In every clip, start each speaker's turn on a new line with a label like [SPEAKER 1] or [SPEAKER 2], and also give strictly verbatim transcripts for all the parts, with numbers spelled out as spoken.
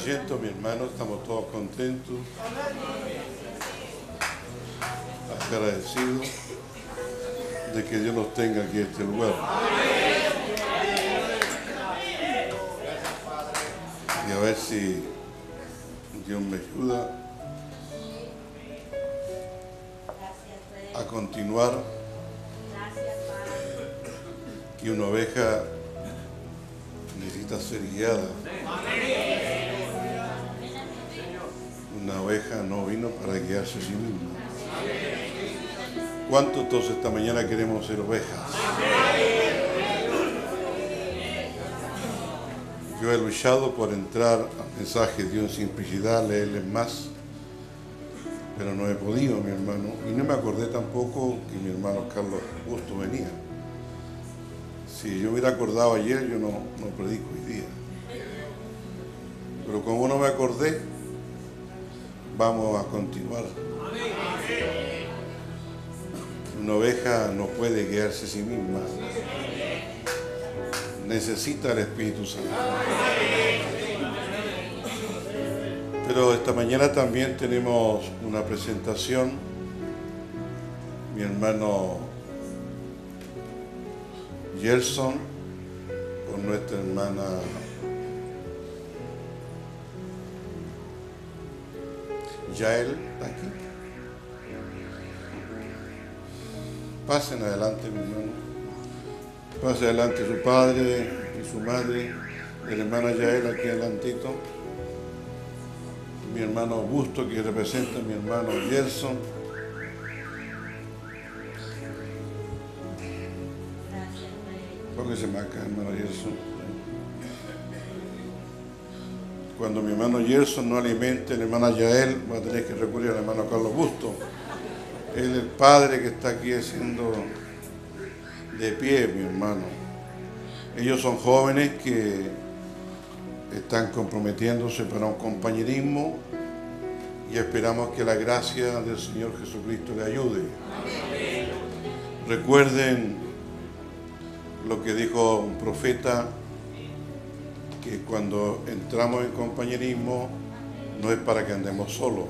[SPEAKER 1] asiento, mi hermano, estamos todos contentos, agradecidos de que Dios nos tenga aquí en este lugar. Y a ver si Dios me ayuda a continuar. Que una oveja necesita ser guiada. Una oveja no vino para guiarse a sí misma. ¿Cuántos entonces esta mañana queremos ser ovejas? Yo he luchado por entrar al mensaje de Dios en simplicidad, leerles más, pero no he podido, mi hermano. Y no me acordé tampoco que mi hermano Carlos Justo venía. Si yo hubiera acordado ayer, yo no, no predico hoy día. Pero como no me acordé, vamos a continuar. Una oveja no puede guiarse a sí misma. Necesita el Espíritu Santo. Pero esta mañana también tenemos una presentación. Mi hermano Gerson con nuestra hermana Yael, aquí. Pasen adelante, mi hermano. Pase adelante su padre y su madre, la hermana Yael aquí adelantito. Mi hermano Augusto, que representa a mi hermano Gerson. Póngase más acá, hermano Gerson. Cuando mi hermano Gerson no alimente a la hermana Yael, va a tener que recurrir al hermano Carlos Augusto. Él es el padre que está aquí haciendo de pie, mi hermano. Ellos son jóvenes que están comprometiéndose para un compañerismo y esperamos que la gracia del Señor Jesucristo le ayude. Amén. Recuerden lo que dijo un profeta, que cuando entramos en compañerismo no es para que andemos solos,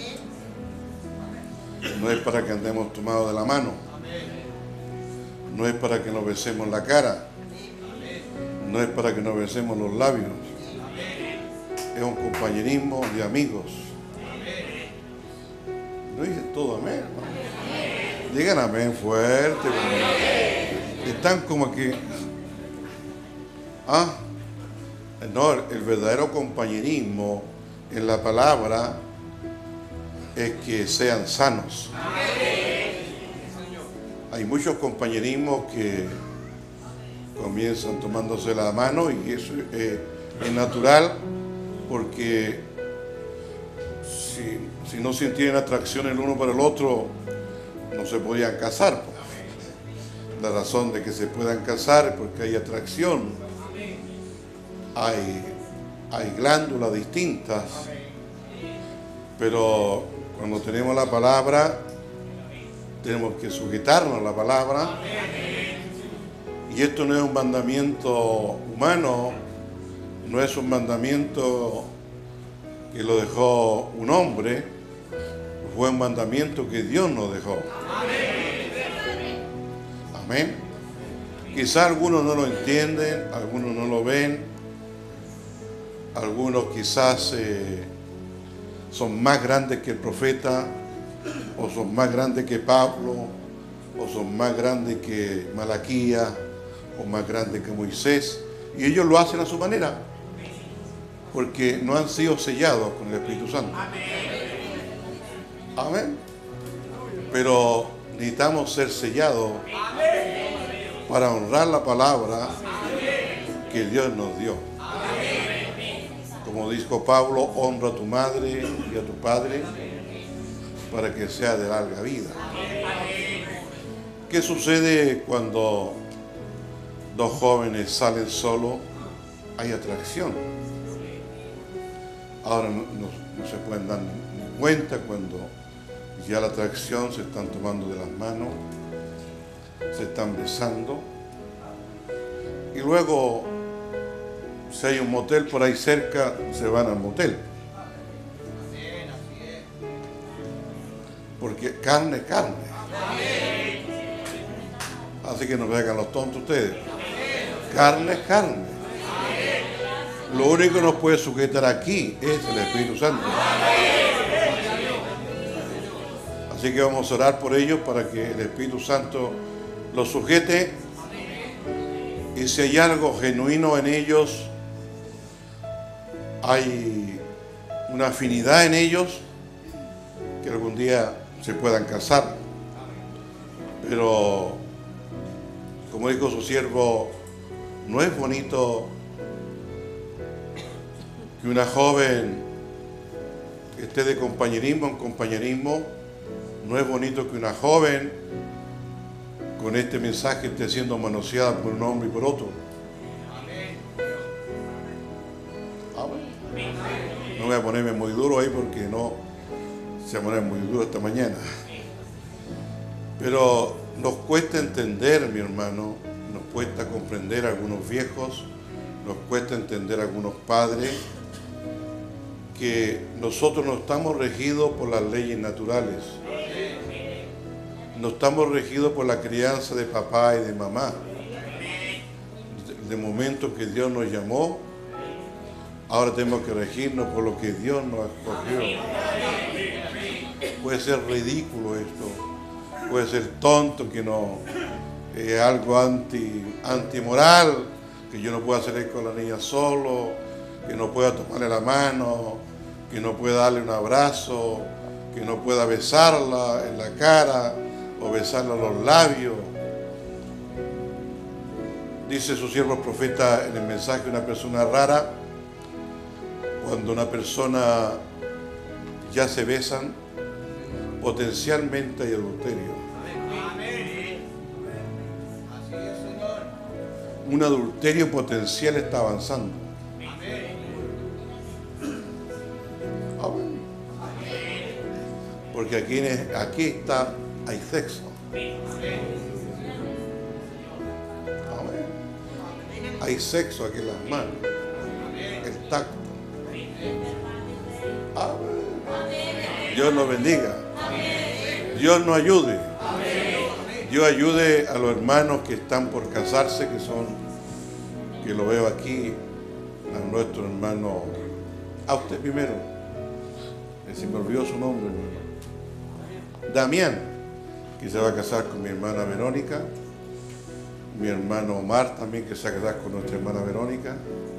[SPEAKER 1] no es para que andemos tomados de la mano, no es para que nos besemos la cara, no es para que nos besemos los labios, es un compañerismo de amigos. No dicen todo amén, hermano. Digan amén fuerte. Están como que, ah, no, el verdadero compañerismo en la palabra es que sean sanos. Hay muchos compañerismos que comienzan tomándose la mano y eso es, es natural, porque si, si no sintieran atracción el uno para el otro, no se podían casar. La razón de que se puedan casar es porque hay atracción, hay, hay glándulas distintas, pero cuando tenemos la palabra, tenemos que sujetarnos a la palabra. Y esto no es un mandamiento humano, no es un mandamiento que lo dejó un hombre, fue un mandamiento que Dios nos dejó. Amén. Quizás algunos no lo entienden, algunos no lo ven, algunos quizás eh, son más grandes que el profeta, o son más grandes que Pablo, o son más grandes que Malaquías, o más grandes que Moisés, y ellos lo hacen a su manera, porque no han sido sellados con el Espíritu Santo. Amén. Pero necesitamos ser sellados para honrar la palabra que Dios nos dio. Como dijo Pablo, honra a tu madre y a tu padre para que sea de larga vida. ¿Qué sucede cuando dos jóvenes salen solos? Hay atracción. Ahora no, no, no se pueden dar ni cuenta cuando ya la atracción se están tomando de las manos, se están besando, y luego Si hay un motel por ahí cerca, se van al motel. Porque carne es carne. Así que no me hagan los tontos ustedes. Carne es carne. Lo único que nos puede sujetar aquí es el Espíritu Santo. Así que vamos a orar por ellos para que el Espíritu Santo los sujete. Y si hay algo genuino en ellos, hay una afinidad en ellos, que algún día se puedan casar. Pero, como dijo su siervo, no es bonito que una joven esté de compañerismo en compañerismo. No es bonito que una joven con este mensaje esté siendo manoseada por un hombre y por otro. Amén. No voy a ponerme muy duro ahí porque no se va a poner muy duro esta mañana. Pero nos cuesta entender, mi hermano, nos cuesta comprender a algunos viejos, nos cuesta entender a algunos padres que nosotros no estamos regidos por las leyes naturales. No estamos regidos por la crianza de papá y de mamá. De momento que Dios nos llamó, ahora tenemos que regirnos por lo que Dios nos escogió. Puede ser ridículo esto, puede ser tonto, que no es eh, algo anti, antimoral, que yo no pueda salir con la niña solo, que no pueda tomarle la mano, que no pueda darle un abrazo, que no pueda besarla en la cara o besarla en los labios. Dice su siervo el profeta en el mensaje, una persona rara, cuando una persona ya se besan, potencialmente hay adulterio. Un adulterio potencial está avanzando. Amén. Porque aquí, aquí está, hay sexo. Amén. Hay sexo aquí en las manos, el tacto. Amén. Dios nos bendiga. Dios nos ayude. Dios ayude a los hermanos que están por casarse, que son, que lo veo aquí, a nuestro hermano, a usted primero, se me olvidó su nombre, hermano. Damián, que se va a casar con mi hermana Verónica, mi hermano Omar también, que se va a casar con nuestra hermana Verónica,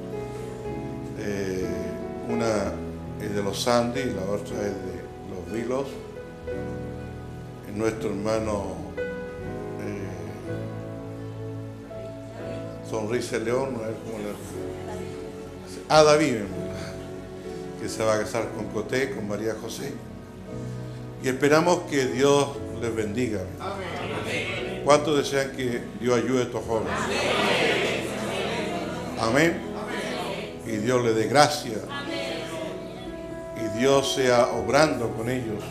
[SPEAKER 1] eh, una es de los Sandy y la otra es de los Vilos, nuestro hermano Sonrisa León, ¿no? A David, que se va a casar con Coté, con María José. Y esperamos que Dios les bendiga. Amén. ¿Cuántos desean que Dios ayude a estos jóvenes? Amén. Amén. Y Dios les dé gracia. Y Dios sea obrando con ellos.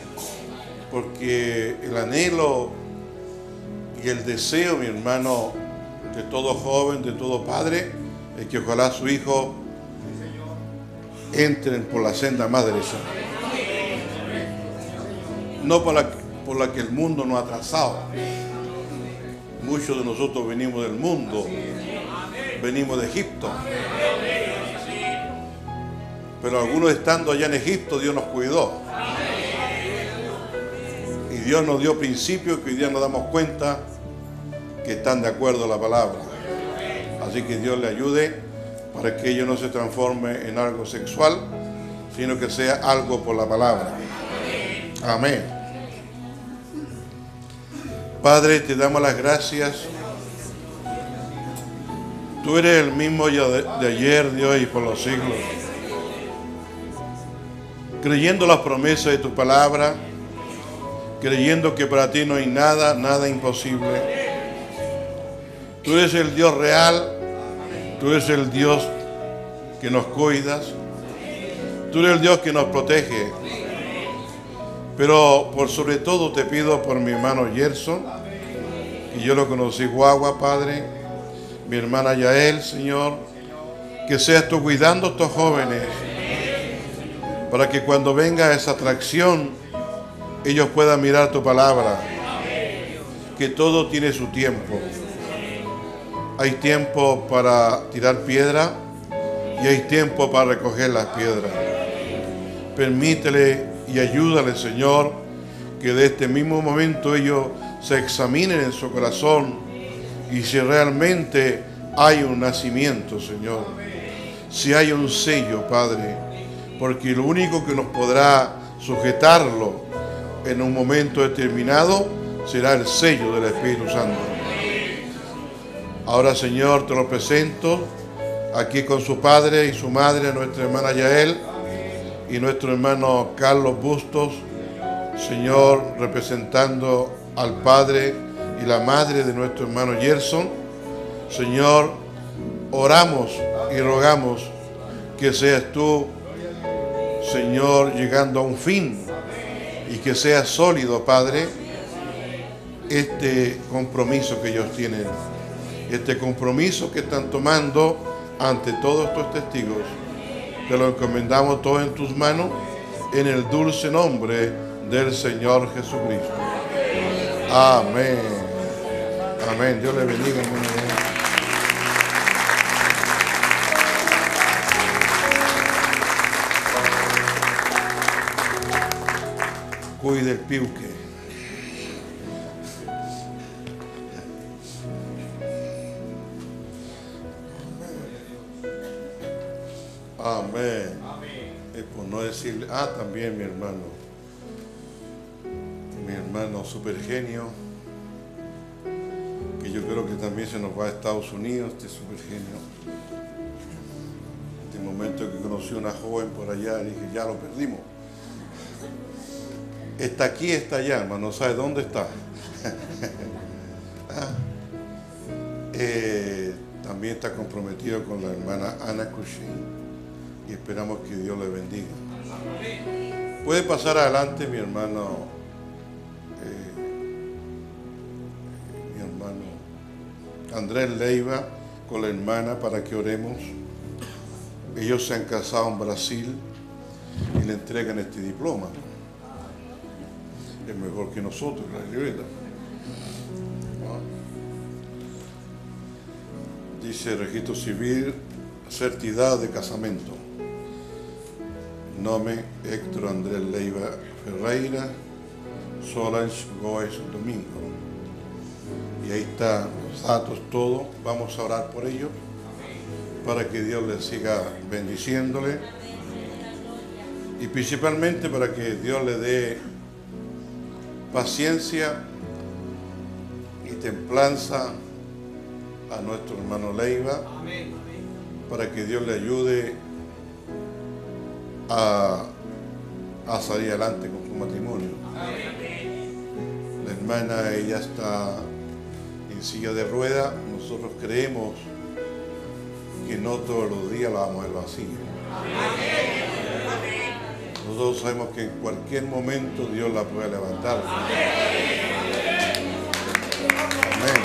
[SPEAKER 1] Porque el anhelo y el deseo, mi hermano, de todo joven, de todo padre, es que ojalá su hijo entren por la senda más derecha. No por la, por la que el mundo nos ha trazado. Muchos de nosotros venimos del mundo, venimos de Egipto. Pero algunos estando allá en Egipto, Dios nos cuidó. Y Dios nos dio principios que hoy día nos damos cuenta que están de acuerdo a la palabra. Así que Dios le ayude para que ello no se transforme en algo sexual, sino que sea algo por la palabra. Amén. Padre, te damos las gracias. Tú eres el mismo de, de ayer, de hoy y por los siglos. Creyendo las promesas de tu palabra, creyendo que para ti no hay nada, nada imposible. Tú eres el Dios real, tú eres el Dios que nos cuidas, tú eres el Dios que nos protege. Pero por sobre todo te pido por mi hermano Gerson, que yo lo conocí guagua, Padre, mi hermana Yael, Señor, que seas tú cuidando a estos jóvenes, para que cuando venga esa atracción, ellos puedan mirar tu palabra, que todo tiene su tiempo. Hay tiempo para tirar piedra y hay tiempo para recoger las piedras. Permítele y ayúdale, Señor, que de este mismo momento ellos se examinen en su corazón y si realmente hay un nacimiento, Señor, si hay un sello, Padre, porque lo único que nos podrá sujetarlo en un momento determinado será el sello del Espíritu Santo. Ahora, Señor, te lo presento aquí con su padre y su madre, nuestra hermana Yael y nuestro hermano Carlos Bustos, Señor, representando al padre y la madre de nuestro hermano Gerson. Señor, oramos y rogamos que seas tú, Señor, llegando a un fin y que sea sólido, Padre, este compromiso que ellos tienen, este compromiso que están tomando ante todos estos testigos. Te lo encomendamos todo en tus manos, en el dulce nombre del Señor Jesucristo. Amén. Amén. Dios le bendiga, hermano. Cuide el piuque. Amén. Y por no decirle, ah, también mi hermano, mi hermano Supergenio, que yo creo que también se nos va a Estados Unidos, este Supergenio. Este momento que conocí a una joven por allá, dije, ya lo perdimos. Está aquí, está allá, hermano, no sabe dónde está. ah. eh, también está comprometido con la hermana Ana Cushing. Y esperamos que Dios le bendiga. Puede pasar adelante mi hermano, eh, mi hermano Andrés Leiva con la hermana para que oremos. Ellos se han casado en Brasil y le entregan este diploma. Es mejor que nosotros, la libreta. Dice registro civil, certidad de casamiento. Nome Héctor Andrés Leiva Ferreira, Solange Góez Domingo. Y ahí están los datos, todo. Vamos a orar por ellos para que Dios les siga bendiciéndole y principalmente para que Dios le dé paciencia y templanza a nuestro hermano Leiva, para que Dios le ayude a, a salir adelante con su matrimonio. La hermana, ella está en silla de ruedas. Nosotros creemos que no todos los días la vamos a ver vacía. Nosotros sabemos que en cualquier momento Dios la puede levantar. Amén.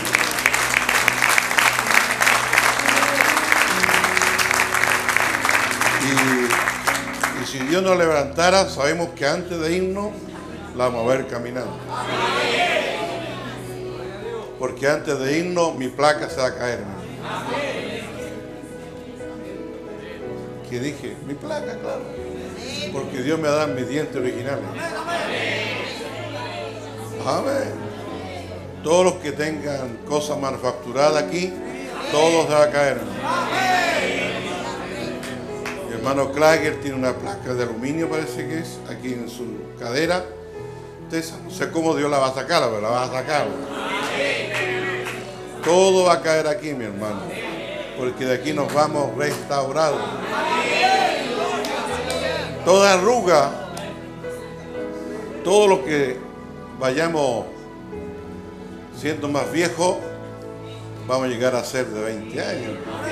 [SPEAKER 1] Y, y si Dios nos levantara, sabemos que antes de irnos la vamos a ver caminando. Porque antes de irnos mi placa se va a caer. ¿Qué dije? Mi placa, claro. Porque Dios me da mis dientes originales. Amén. Todos los que tengan cosas manufacturadas aquí, todos se va a caer. Mi hermano Klager tiene una placa de aluminio, parece que es, aquí en su cadera. Usted no sé cómo Dios la va a sacar, pero la va a sacar. Todo va a caer aquí, mi hermano, porque de aquí nos vamos restaurados. Toda arruga, todo lo que vayamos siendo más viejos, vamos a llegar a ser de veinte años.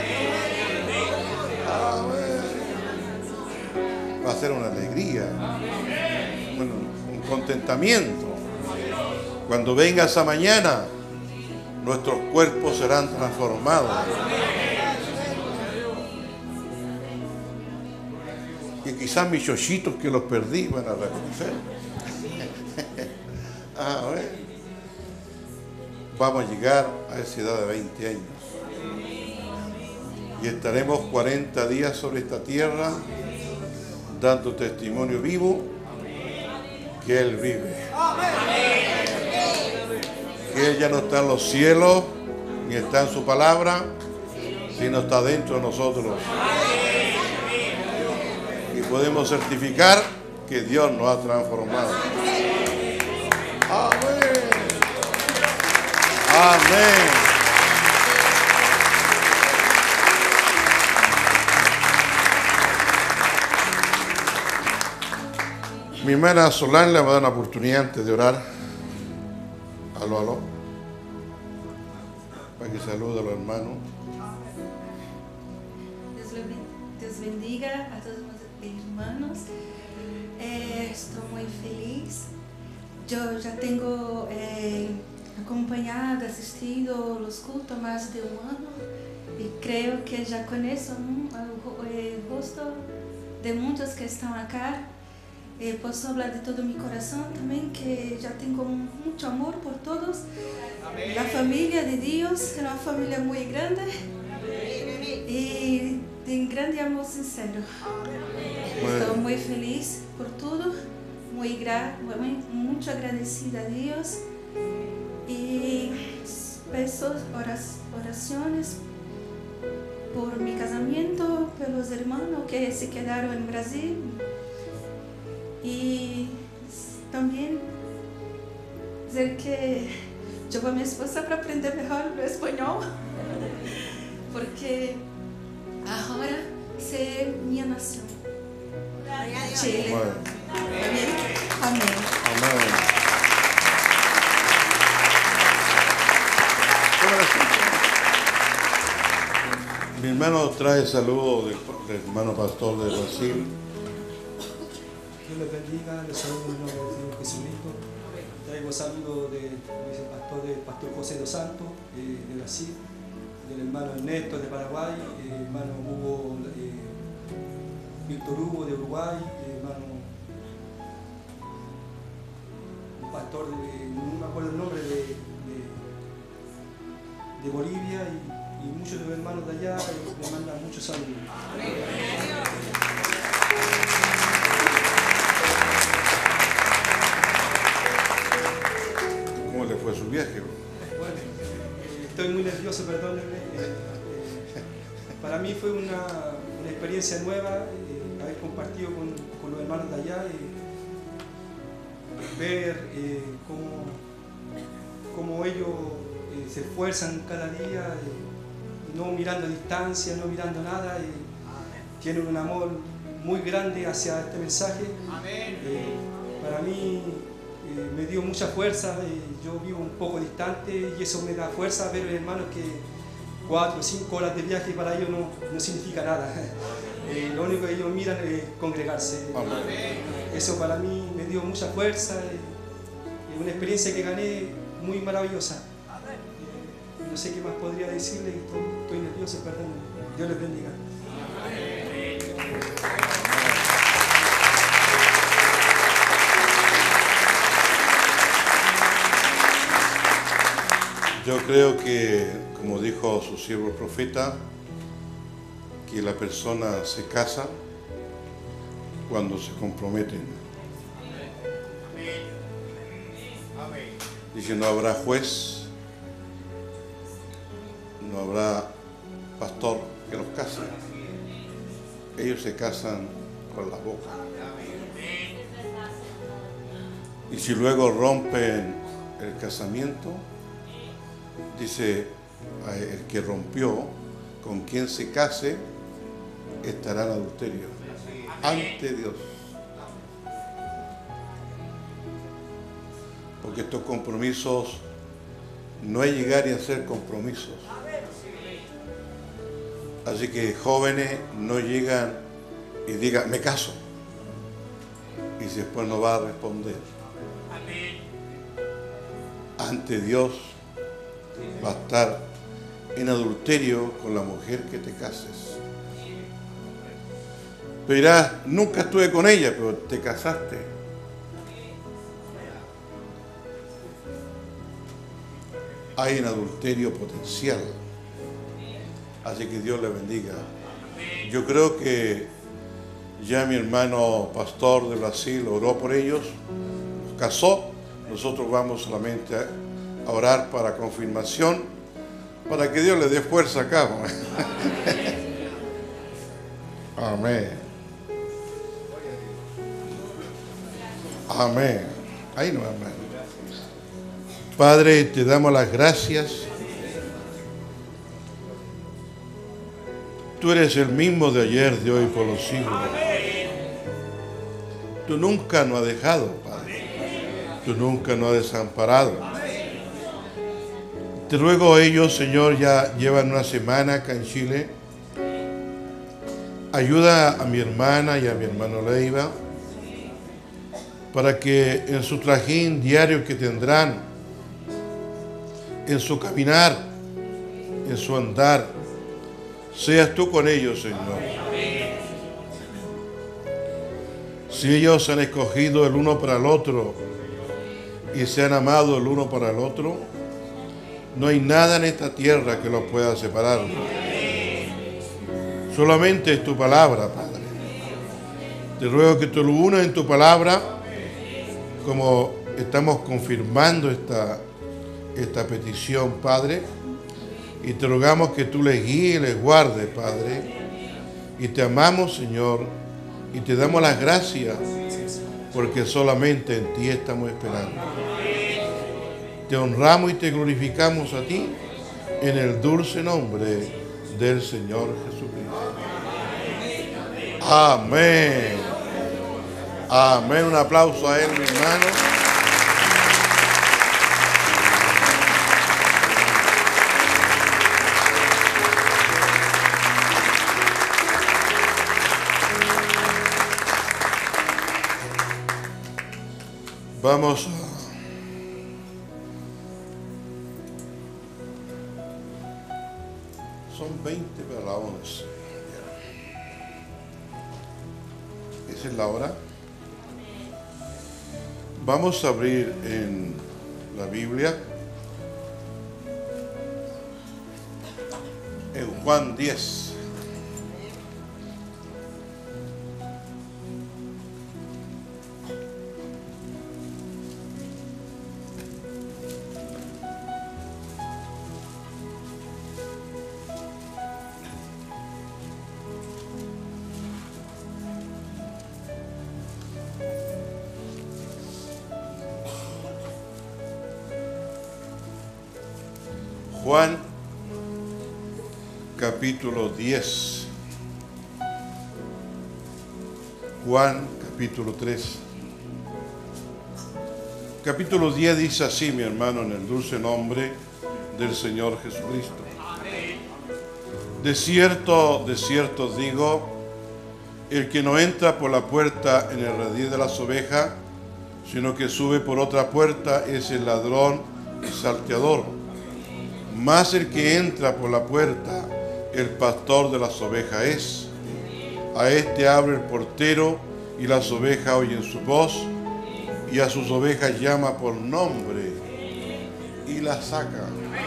[SPEAKER 1] Amén. Va a ser una alegría, bueno, un contentamiento. Cuando venga esa mañana, nuestros cuerpos serán transformados. quizás mis chochitos que los perdí van a reconocer. Ah, bueno. Vamos a llegar a esa edad de veinte años. Y estaremos cuarenta días sobre esta tierra dando testimonio vivo que Él vive. Que Él ya no está en los cielos, ni está en su palabra, sino está dentro de nosotros. Y podemos certificar que Dios nos ha transformado. Amén. Amén. Mi hermana Solán le va a dar una oportunidad antes de orar. Aló, aló. Para que salude a los hermanos.
[SPEAKER 2] Dios bendiga a todos los hermanos. Eh, estoy muy feliz. Yo ya tengo eh, acompañado, asistido los cultos más de un año y creo que ya conozco el rostro de muchos que están acá. Eh, puedo hablar de todo mi corazón también, que ya tengo mucho amor por todos. Amén. La familia de Dios es una familia muy grande. Amén. Y de un grande amor sincero. Amén. Estoy muy feliz por todo, muy, gra muy mucho agradecida a Dios. Y peço oraciones por mi casamiento, por los hermanos que se quedaron en Brasil. Y también dizer que llevo a mi esposa para aprender mejor el español, porque ahora sé mi nación, Chile. Amén. Amén. Amén.
[SPEAKER 1] Mi hermano trae saludos del, del hermano pastor de Brasil.
[SPEAKER 3] Dios les bendiga, les saludo en el nombre del Señor Jesucristo. Traigo saludos del pastor, del pastor José dos Santos eh, de Brasil, del hermano Ernesto de Paraguay, el hermano Hugo, eh, Víctor Hugo de Uruguay, el hermano un pastor, de, no me acuerdo el nombre, de, de, de Bolivia y, y muchos de los hermanos de allá le mandan muchos saludos.
[SPEAKER 1] ¿Cómo le fue su viaje?
[SPEAKER 3] Bueno, estoy muy nervioso, perdónenme. Eh, eh, para mí fue una, una experiencia nueva eh, haber compartido con, con los hermanos de allá, eh, ver eh, cómo, cómo ellos eh, se esfuerzan cada día, eh, no mirando a distancia, no mirando nada, eh, tienen un amor muy grande hacia este mensaje. Eh, para mí eh, me dio mucha fuerza, eh, yo vivo un poco distante y eso me da fuerza ver hermanos que cuatro o cinco horas de viaje para ellos no, no significa nada. Eh, lo único que ellos miran es congregarse. Amén. Eso para mí me dio mucha fuerza, eh, una experiencia que gané muy maravillosa. Eh, no sé qué más podría decirle, estoy, estoy nervioso, perdón. Dios les bendiga.
[SPEAKER 1] Yo creo que, como dijo su siervo el profeta, que la persona se casa cuando se comprometen. Dice, no habrá juez, no habrá pastor que los case. Ellos se casan con la boca. Y si luego rompen el casamiento, dice, el que rompió, con quien se case, estará en adulterio ante Dios. Porque estos compromisos no es llegar y hacer compromisos. Así que jóvenes no llegan y digan, me caso. Y después no va a responder. Ante Dios va a estar en adulterio con la mujer que te cases. Tú dirás, nunca estuve con ella, pero te casaste. Hay un adulterio potencial. Así que Dios le bendiga. Yo creo que ya mi hermano pastor de Brasil oró por ellos, los casó. Nosotros vamos solamente a orar para confirmación, para que Dios le dé fuerza acá. Amén. Amén. Ahí no, amén. Padre, te damos las gracias. Tú eres el mismo de ayer, de hoy, por los siglos. Tú nunca nos has dejado, Padre. Tú nunca nos has desamparado. Te ruego, ellos, Señor, ya llevan una semana acá en Chile. Ayuda a mi hermana y a mi hermano Leiva para que en su trajín diario que tendrán, en su caminar, en su andar, seas tú con ellos, Señor. Si ellos han escogido el uno para el otro y se han amado el uno para el otro, no hay nada en esta tierra que los pueda separar. Solamente es tu palabra, Padre. Te ruego que tú lo unas en tu palabra, como estamos confirmando esta, esta petición, Padre. Y te rogamos que tú les guíes y les guardes, Padre. Y te amamos, Señor, y te damos las gracias, porque solamente en ti estamos esperando. Te honramos y te glorificamos a ti, en el dulce nombre del Señor Jesucristo. Amén. Amén. Un aplauso a él, mi hermano. Vamos a... Son veinte para la once. Esa es la hora. Vamos a abrir en la Biblia, en Juan diez. Juan capítulo diez. Juan capítulo tres. Capítulo diez dice así, mi hermano, en el dulce nombre del Señor Jesucristo. De cierto, de cierto os digo, el que no entra por la puerta en el redil de las ovejas, sino que sube por otra puerta, es el ladrón y salteador. Mas el que entra por la puerta, el pastor de las ovejas es. A este abre el portero, y las ovejas oyen su voz, y a sus ovejas llama por nombre, y las saca.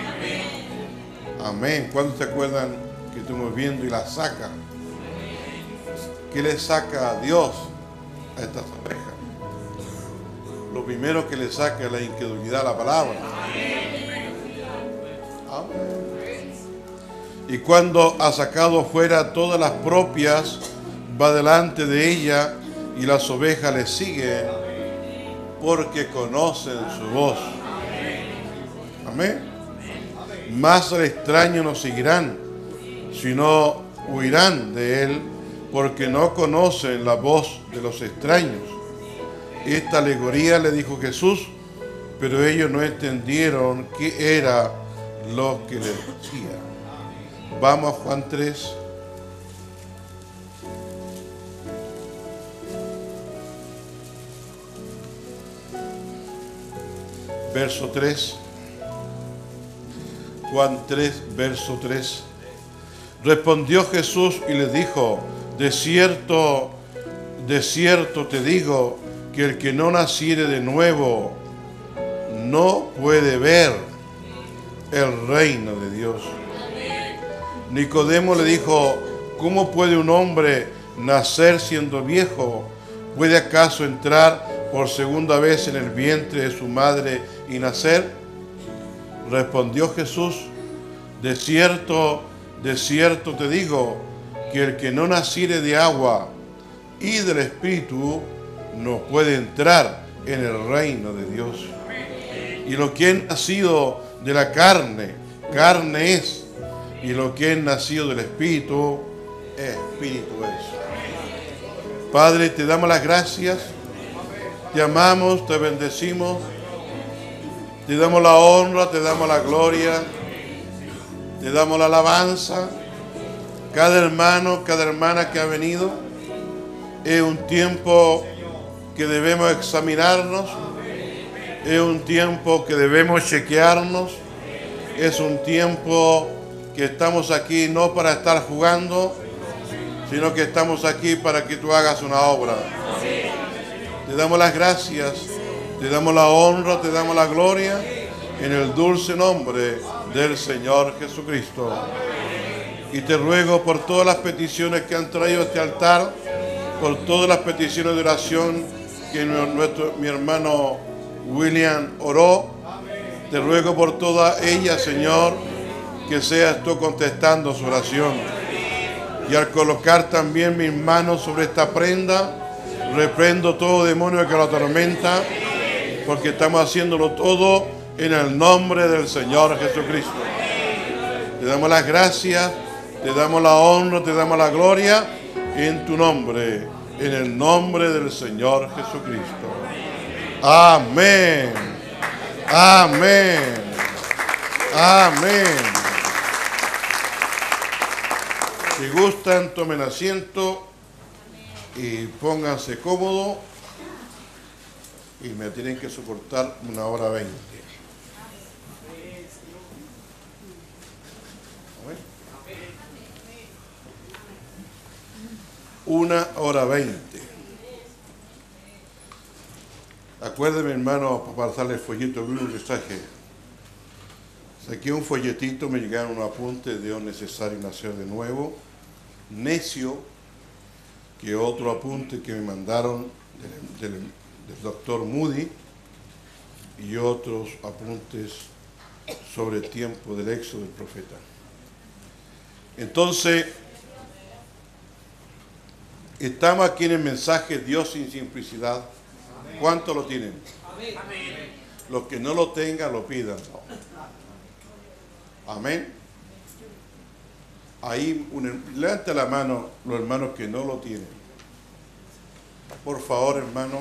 [SPEAKER 1] Amén. ¿Cuántos se acuerdan que estuvimos viendo y las saca? ¿Qué le saca a Dios a estas ovejas? Lo primero que le saca es la incredulidad a la palabra. Y cuando ha sacado fuera todas las propias, va delante de ella, y las ovejas le siguen, porque conocen su voz. Amén. Más al extraño no seguirán, sino huirán de él, porque no conocen la voz de los extraños. Esta alegoría le dijo Jesús, pero ellos no entendieron qué era lo que le decía. Vamos a Juan tres. Verso tres. Juan tres, verso tres. Respondió Jesús y les dijo, De cierto, de cierto te digo que el que no naciere de nuevo no puede ver el reino de Dios. Nicodemo le dijo, ¿cómo puede un hombre nacer siendo viejo? ¿Puede acaso entrar por segunda vez en el vientre de su madre y nacer? Respondió Jesús, de cierto, de cierto te digo, que el que no naciere de agua y del Espíritu no puede entrar en el reino de Dios. Y lo que es nacido de la carne, carne es, y lo que es nacido del Espíritu, Espíritu es. Padre, te damos las gracias, te amamos, te bendecimos, te damos la honra, te damos la gloria, te damos la alabanza. Cada hermano, cada hermana que ha venido, es un tiempo que debemos examinarnos, es un tiempo que debemos chequearnos, es un tiempo que estamos aquí no para estar jugando, sino que estamos aquí para que tú hagas una obra. Te damos las gracias, te damos la honra, te damos la gloria, en el dulce nombre del Señor Jesucristo. Y te ruego por todas las peticiones que han traído a este altar, por todas las peticiones de oración que nuestro, mi hermano William oró. Te ruego por todas ellas, Señor, que seas tú contestando su oración. Y al colocar también mis manos sobre esta prenda, reprendo todo demonio que lo atormenta, porque estamos haciéndolo todo en el nombre del Señor Jesucristo. Te damos las gracias. Te damos la honra, te damos la gloria en tu nombre, en el nombre del Señor Jesucristo. Amén. Amén. Amén. Si gustan, tomen asiento y pónganse cómodos y me tienen que soportar una hora veinte. Una hora veinte. Acuérdeme, hermano, para pasarle el folleto de un mensaje. Saqué un folletito, me llegaron unos apuntes de un necesario nacer de nuevo. Necio, que otro apunte que me mandaron del, del, del doctor Moody, y otros apuntes sobre el tiempo del éxodo del profeta. Entonces, estamos aquí en el mensaje Dios sin simplicidad. ¿Cuántos lo tienen? Amén. Los que no lo tengan, lo pidan. Amén. Ahí, levanta la mano los hermanos que no lo tienen. Por favor, hermano.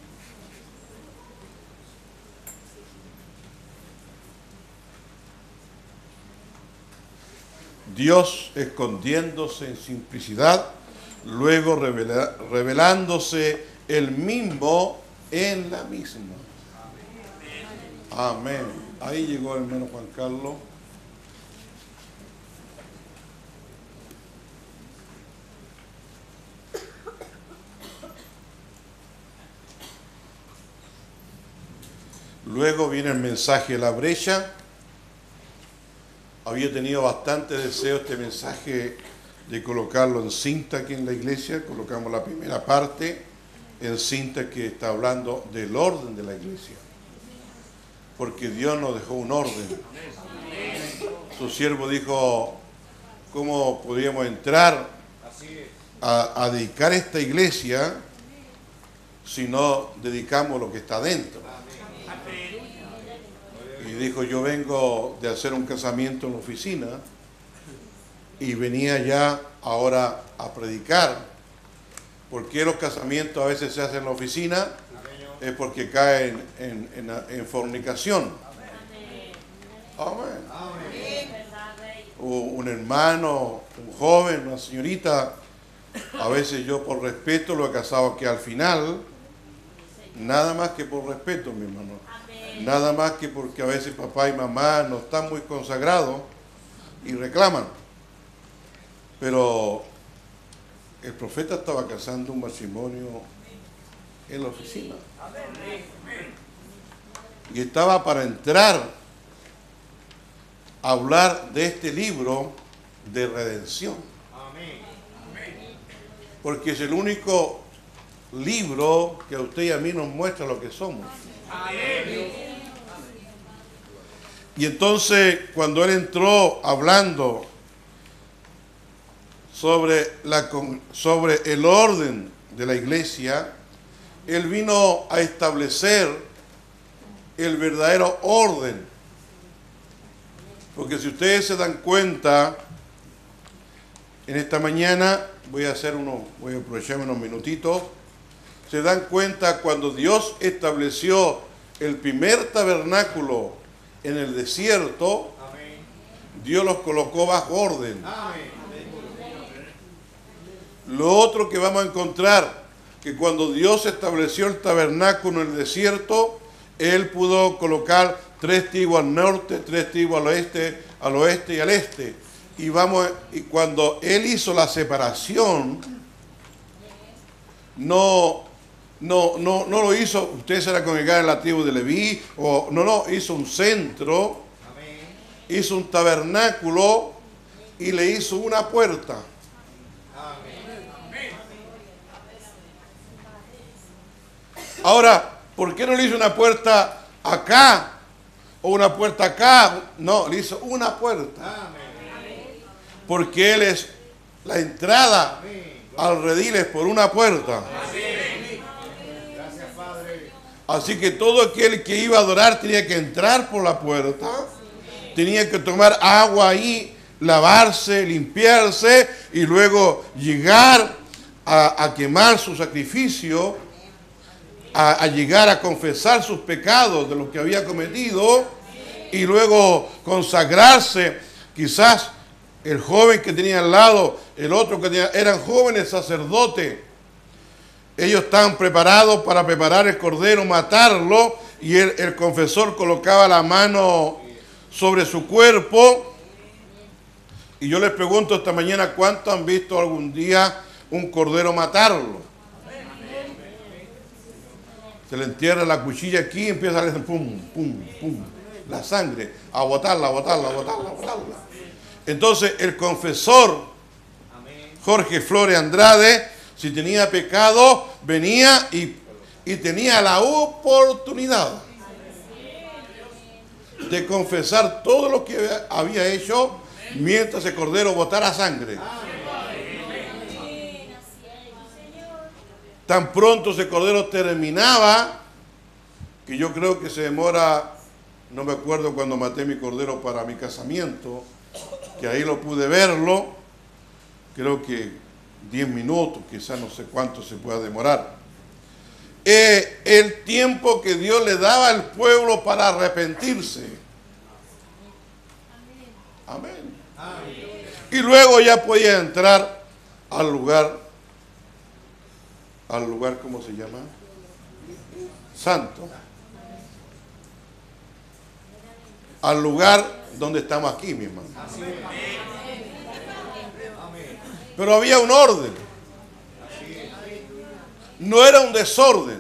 [SPEAKER 1] Dios escondiéndose en simplicidad, luego revela, revelándose el mismo en la misma. Amén. Ahí llegó el hermano Juan Carlos. Luego viene el mensaje de la brecha. Había tenido bastante deseo este mensaje de colocarlo en cinta aquí en la iglesia. Colocamos la primera parte en cinta que está hablando del orden de la iglesia. Porque Dios nos dejó un orden. Su siervo dijo, ¿cómo podríamos entrar a, a dedicar esta iglesia si no dedicamos lo que está dentro? Y dijo, yo vengo de hacer un casamiento en la oficina y venía ya ahora a predicar. ¿Por qué los casamientos a veces se hacen en la oficina? Es porque caen en, en, en fornicación. Amén. Un hermano, un joven, una señorita, a veces yo por respeto lo he casado, que al final, nada más que por respeto, mi hermano. Nada más que porque a veces papá y mamá no están muy consagrados y reclaman. Pero el profeta estaba casando un matrimonio en la oficina. Y estaba para entrar a hablar de este libro de redención. Porque es el único libro que a usted y a mí nos muestra lo que somos. Y entonces, cuando él entró hablando sobre, la, sobre el orden de la iglesia, él vino a establecer el verdadero orden. Porque si ustedes se dan cuenta, en esta mañana voy a hacer unos, voy a aprovecharme unos minutitos. Se dan cuenta cuando Dios estableció el primer tabernáculo en el desierto, amén, Dios los colocó bajo orden. Amén. Lo otro que vamos a encontrar, que cuando Dios estableció el tabernáculo en el desierto, Él pudo colocar tres tribus al norte, tres tribus al oeste, al oeste y al este. Y, vamos, y cuando Él hizo la separación, no, no, no, no lo hizo, ustedes se van a congregar en la tribu de Leví, o no, no, hizo un centro, amén, hizo un tabernáculo y le hizo una puerta. Amén. Ahora, ¿por qué no le hizo una puerta acá o una puerta acá? No, le hizo una puerta. Amén. Porque Él es la entrada al redil es por una puerta. Gracias, Padre. Así que todo aquel que iba a adorar tenía que entrar por la puerta, tenía que tomar agua ahí, lavarse, limpiarse y luego llegar a, a quemar su sacrificio, a, a llegar a confesar sus pecados de lo que había cometido y luego consagrarse. Quizás el joven que tenía al lado, el otro que tenía, eran jóvenes sacerdotes. Ellos estaban preparados para preparar el cordero, matarlo, y el, el confesor colocaba la mano sobre su cuerpo. Y yo les pregunto esta mañana, ¿cuántos han visto algún día un cordero matarlo? Se le entierra la cuchilla aquí y empieza a salir pum, pum, pum, la sangre, a botarla, a botarla, a botarla, a botarla. Entonces el confesor Jorge Flores Andrade, si tenía pecado, venía y, y tenía la oportunidad de confesar todo lo que había hecho mientras el cordero botara sangre. Tan pronto ese cordero terminaba, que yo creo que se demora, no me acuerdo cuando maté mi cordero para mi casamiento, que ahí lo pude verlo, creo que diez minutos, quizás no sé cuánto se pueda demorar. Eh, el tiempo que Dios le daba al pueblo para arrepentirse. Amén. Amén. Y luego ya podía entrar al lugar, al lugar, ¿cómo se llama? Santo. Al lugar donde estamos aquí, mi hermano. Pero había un orden. No era un desorden.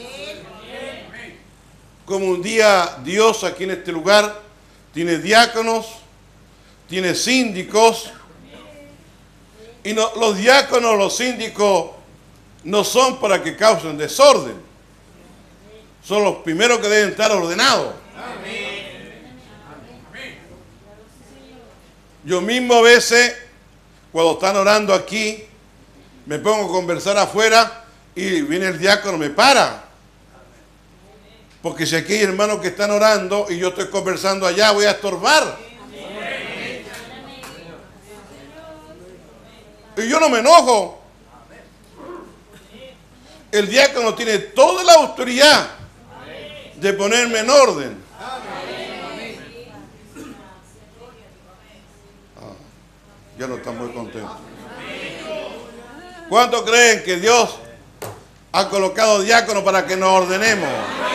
[SPEAKER 1] Como un día Dios aquí en este lugar tiene diáconos, tiene síndicos. Y no, los diáconos, los síndicos no son para que causen desorden. Son los primeros que deben estar ordenados. Yo mismo a veces, cuando están orando aquí, me pongo a conversar afuera y viene el diácono, me para. Porque si aquí hay hermanos que están orando y yo estoy conversando allá, voy a estorbar. Y yo no me enojo. El diácono tiene toda la autoridad de ponerme en orden. Ya no están muy contentos. ¿Cuántos creen que Dios ha colocado diáconos para que nos ordenemos?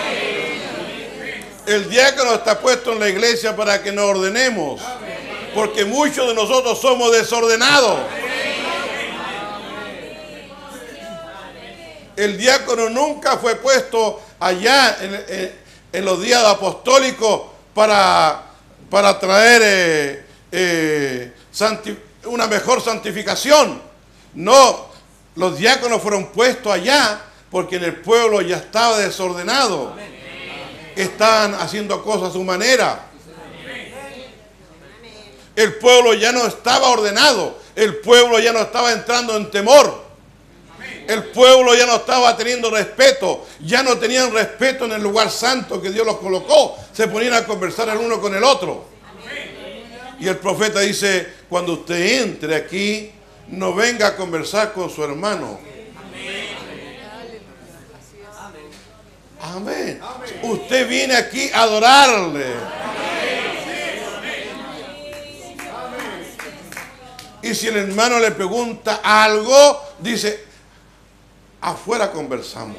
[SPEAKER 1] El diácono está puesto en la iglesia para que nos ordenemos, porque muchos de nosotros somos desordenados. El diácono nunca fue puesto allá en, en, en los días apostólicos para, para traer eh, eh, santi, una mejor santificación. No, los diáconos fueron puestos allá porque en el pueblo ya estaba desordenado. Estaban haciendo cosas a su manera. El pueblo ya no estaba ordenado. El pueblo ya no estaba entrando en temor. El pueblo ya no estaba teniendo respeto. Ya no tenían respeto en el lugar santo que Dios los colocó. Se ponían a conversar el uno con el otro. Y el profeta dice, cuando usted entre aquí, no venga a conversar con su hermano. Amén. Usted viene aquí a adorarle. Y si el hermano le pregunta algo, dice, afuera conversamos.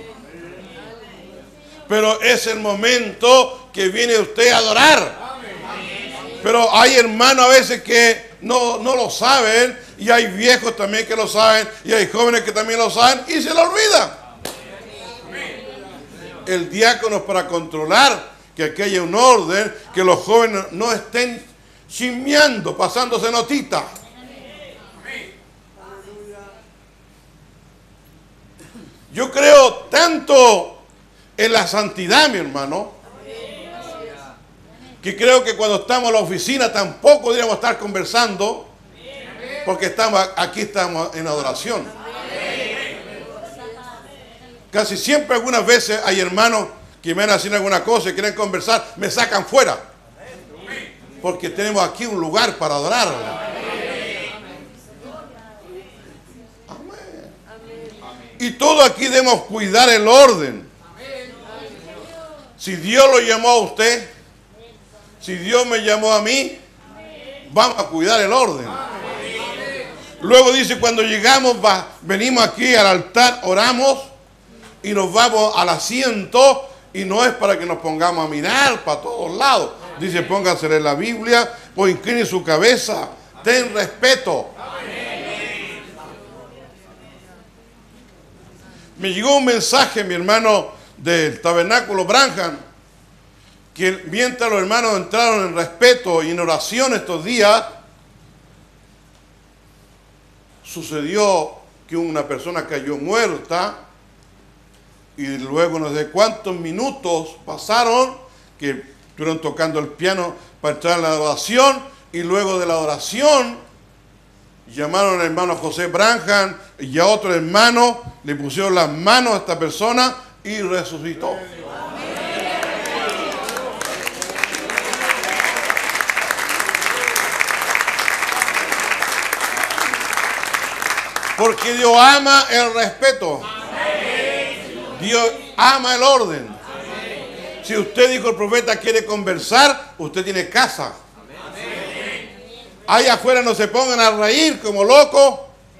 [SPEAKER 1] Pero es el momento que viene usted a adorar. Pero hay hermanos a veces que no, no lo saben, y hay viejos también que lo saben, y hay jóvenes que también lo saben, y se lo olvida. El diácono es para controlar que aquí haya un orden, que los jóvenes no estén chismeando, pasándose notita. Yo creo tanto en la santidad, mi hermano, que creo que cuando estamos en la oficina tampoco deberíamos estar conversando, porque estamos aquí estamos en adoración. Casi siempre, algunas veces, hay hermanos que me van a decir alguna cosa y quieren conversar, me sacan fuera, porque tenemos aquí un lugar para adorar. Y todo aquí debemos cuidar el orden. Si Dios lo llamó a usted, si Dios me llamó a mí, vamos a cuidar el orden. Luego dice, cuando llegamos, va, venimos aquí al altar, oramos y nos vamos al asiento, y no es para que nos pongamos a mirar para todos lados. Dice, pónganse en la Biblia o incline su cabeza, ten respeto. Me llegó un mensaje, mi hermano, del Tabernáculo Branham, que mientras los hermanos entraron en respeto y en oración estos días, sucedió que una persona cayó muerta, y luego no sé cuántos minutos pasaron que estuvieron tocando el piano para entrar en la adoración, y luego de la adoración llamaron al hermano José Branham y a otro hermano, le pusieron las manos a esta persona y resucitó. Porque Dios ama el respeto. Dios ama el orden. Si usted, dijo el profeta, quiere conversar, usted tiene casa. Allá afuera no se pongan a reír como locos.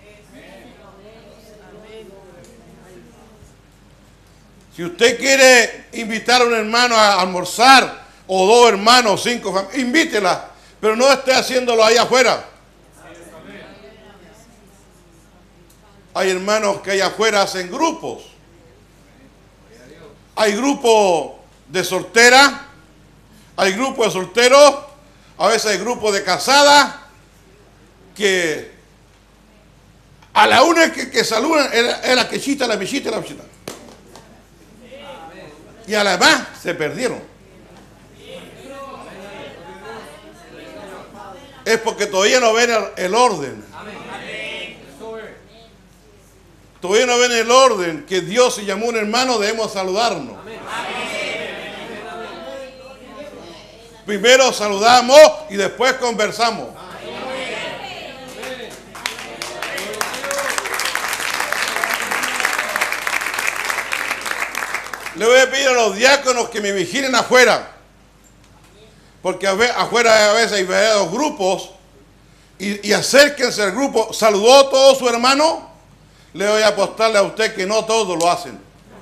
[SPEAKER 1] Si usted quiere invitar a un hermano a almorzar, o dos hermanos, cinco familias, invítela, pero no esté haciéndolo ahí afuera. Hay hermanos que allá afuera hacen grupos. Hay grupos de solteras, hay grupos de solteros, a veces hay grupos de casadas, que a la una que, que saludan es la que chita, la bichita y la bichita. Y a la demás se perdieron. Es porque todavía no ven el, el orden. Todavía no ven el orden que Dios, si llamó a un hermano, debemos saludarnos. Primero saludamos y después conversamos. Le voy a pedir a los diáconos que me vigilen afuera, porque afuera a veces hay varios grupos, y, y acérquense al grupo. ¿Saludó todo su hermano? Le voy a apostarle a usted que no todos lo hacen.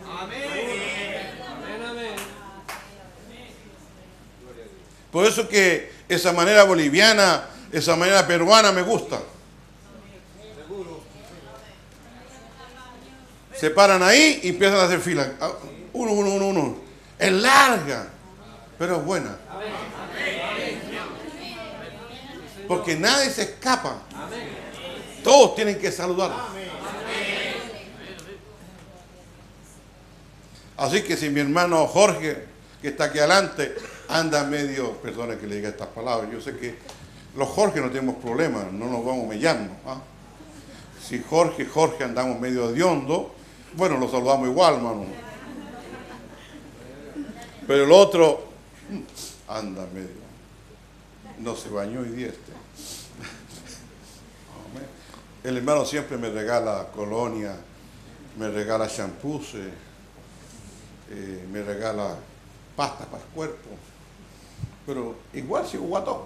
[SPEAKER 1] Por eso que esa manera boliviana, esa manera peruana me gusta. Se paran ahí y empiezan a hacer fila. Uno, uno, uno, uno. Es larga, pero es buena. Porque nadie se escapa. Todos tienen que saludar. Así que si mi hermano Jorge, que está aquí adelante, anda medio, perdone que le diga estas palabras, yo sé que los Jorge no tenemos problemas, no nos vamos mellando. ¿Ah? Si Jorge, Jorge andamos medio hediondo, bueno, lo saludamos igual, hermano. Pero el otro anda medio, no se bañó y dieste. El hermano siempre me regala colonia, me regala shampoos, eh, eh, me regala pasta para el cuerpo. Pero igual sigo guatón.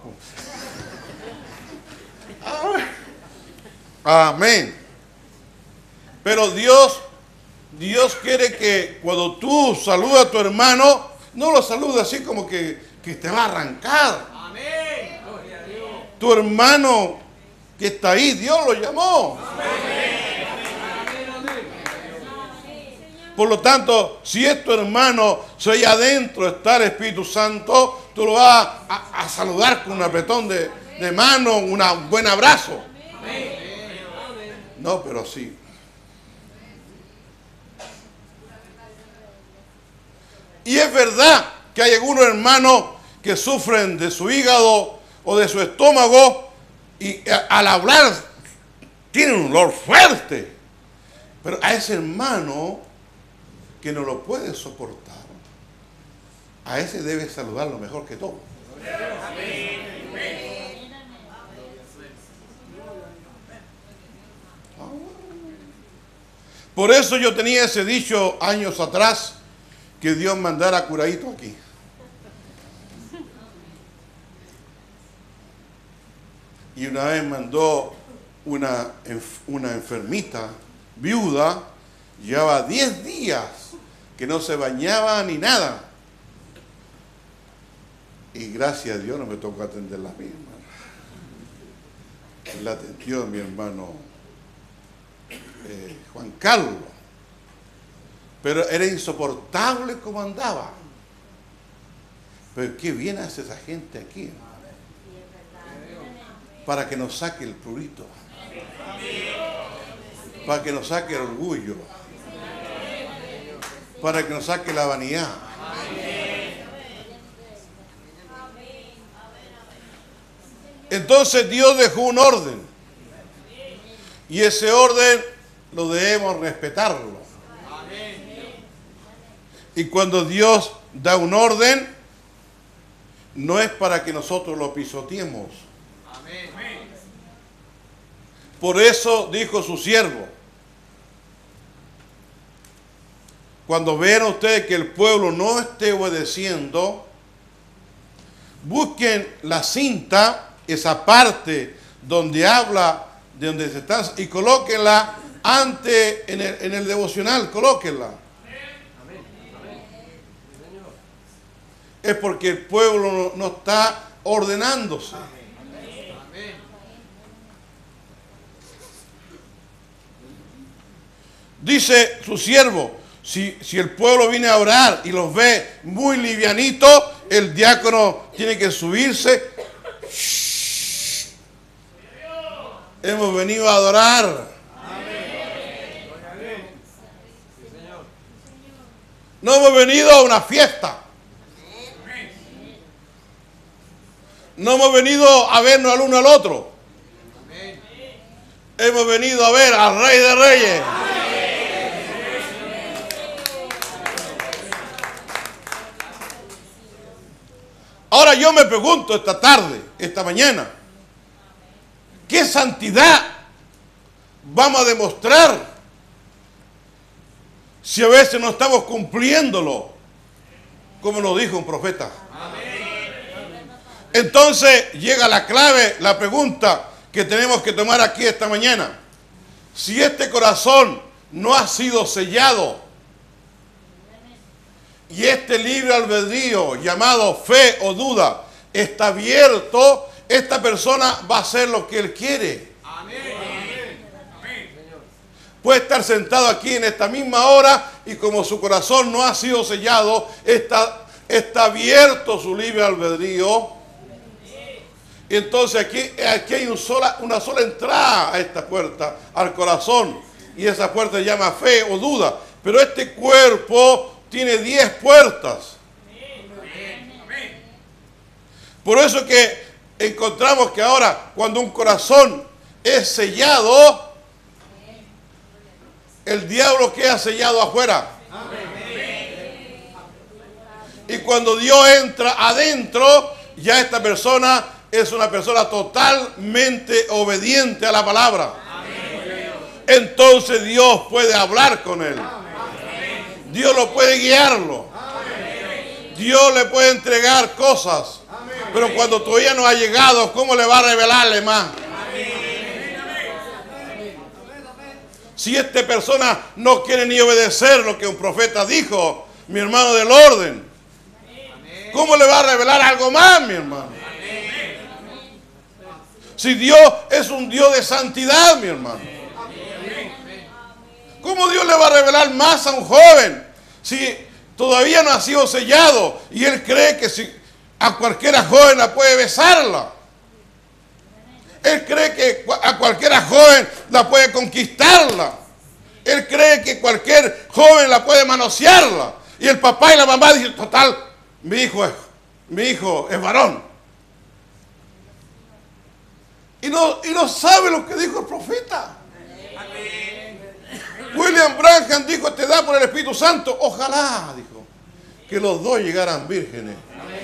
[SPEAKER 1] Amén. Pero Dios, Dios quiere que cuando tú saludas a tu hermano, no lo saludes así como que, que te va a arrancar.
[SPEAKER 4] Amén.
[SPEAKER 1] Tu hermano que está ahí, Dios lo llamó. Por lo tanto, si es tu hermano, si ahí adentro está el Espíritu Santo, tú lo vas a, a saludar con un apretón de, de mano, un buen abrazo. No, pero sí. Y es verdad que hay algunos hermanos que sufren de su hígado o de su estómago y al hablar tienen un olor fuerte. Pero a ese hermano que no lo puede soportar, a ese debe saludarlo mejor que todo. Por eso yo tenía ese dicho años atrás, que Dios mandara curadito aquí. Y una vez mandó una, una enfermita, viuda, llevaba diez días que no se bañaba ni nada. Y gracias a Dios no me tocó atenderla a mí, hermano. La atendió mi hermano eh, Juan Carlos. Pero era insoportable como andaba. Pero qué bien hace esa gente aquí, hermano. Para que nos saque el prurito. Para que nos saque el orgullo. Para que nos saque la vanidad. Entonces Dios dejó un orden. Y ese orden lo debemos respetarlo. Y cuando Dios da un orden, no es para que nosotros lo pisoteemos. Por eso dijo su siervo: cuando vean ustedes que el pueblo no esté obedeciendo, busquen la cinta, esa parte donde habla, de donde se está, y colóquenla antes en el, en el devocional, colóquenla. Es porque el pueblo no, no está ordenándose. Dice su siervo, si, si el pueblo viene a orar y los ve muy livianitos, el diácono tiene que subirse. Shh. Hemos venido a adorar. No hemos venido a una fiesta. No hemos venido a vernos al uno al otro. Hemos venido a ver al Rey de Reyes. Ahora yo me pregunto esta tarde, esta mañana, ¿qué santidad vamos a demostrar si a veces no estamos cumpliéndolo como nos dijo un profeta? Entonces llega la clave, la pregunta que tenemos que tomar aquí esta mañana. Si este corazón no ha sido sellado y este libre albedrío llamado fe o duda está abierto, esta persona va a hacer lo que él quiere. Puede estar sentado aquí en esta misma hora y como su corazón no ha sido sellado, está, está abierto su libre albedrío. Y entonces aquí, aquí hay un sola, una sola entrada a esta puerta, al corazón. Y esa puerta se llama fe o duda. Pero este cuerpo tiene diez puertas. Por eso que encontramos que ahora cuando un corazón es sellado, el diablo queda sellado afuera. Y cuando Dios entra adentro, ya esta persona es una persona totalmente obediente a la palabra. Entonces Dios puede hablar con él. Dios lo puede guiarlo. Dios le puede entregar cosas. Pero cuando todavía no ha llegado, ¿cómo le va a revelarle más? Si esta persona no quiere ni obedecer lo que un profeta dijo, mi hermano del orden, ¿cómo le va a revelar algo más, mi hermano? Si Dios es un Dios de santidad, mi hermano, ¿cómo Dios le va a revelar más a un joven si todavía no ha sido sellado y él cree que si a cualquiera joven la puede besarla? Él cree que a cualquiera joven la puede conquistarla. Él cree que cualquier joven la puede manosearla. Y el papá y la mamá dicen, total, mi hijo es, mi hijo es varón. Y no, y no sabe lo que dijo el profeta. William Branham dijo, te da por el Espíritu Santo. Ojalá, dijo, que los dos llegaran vírgenes.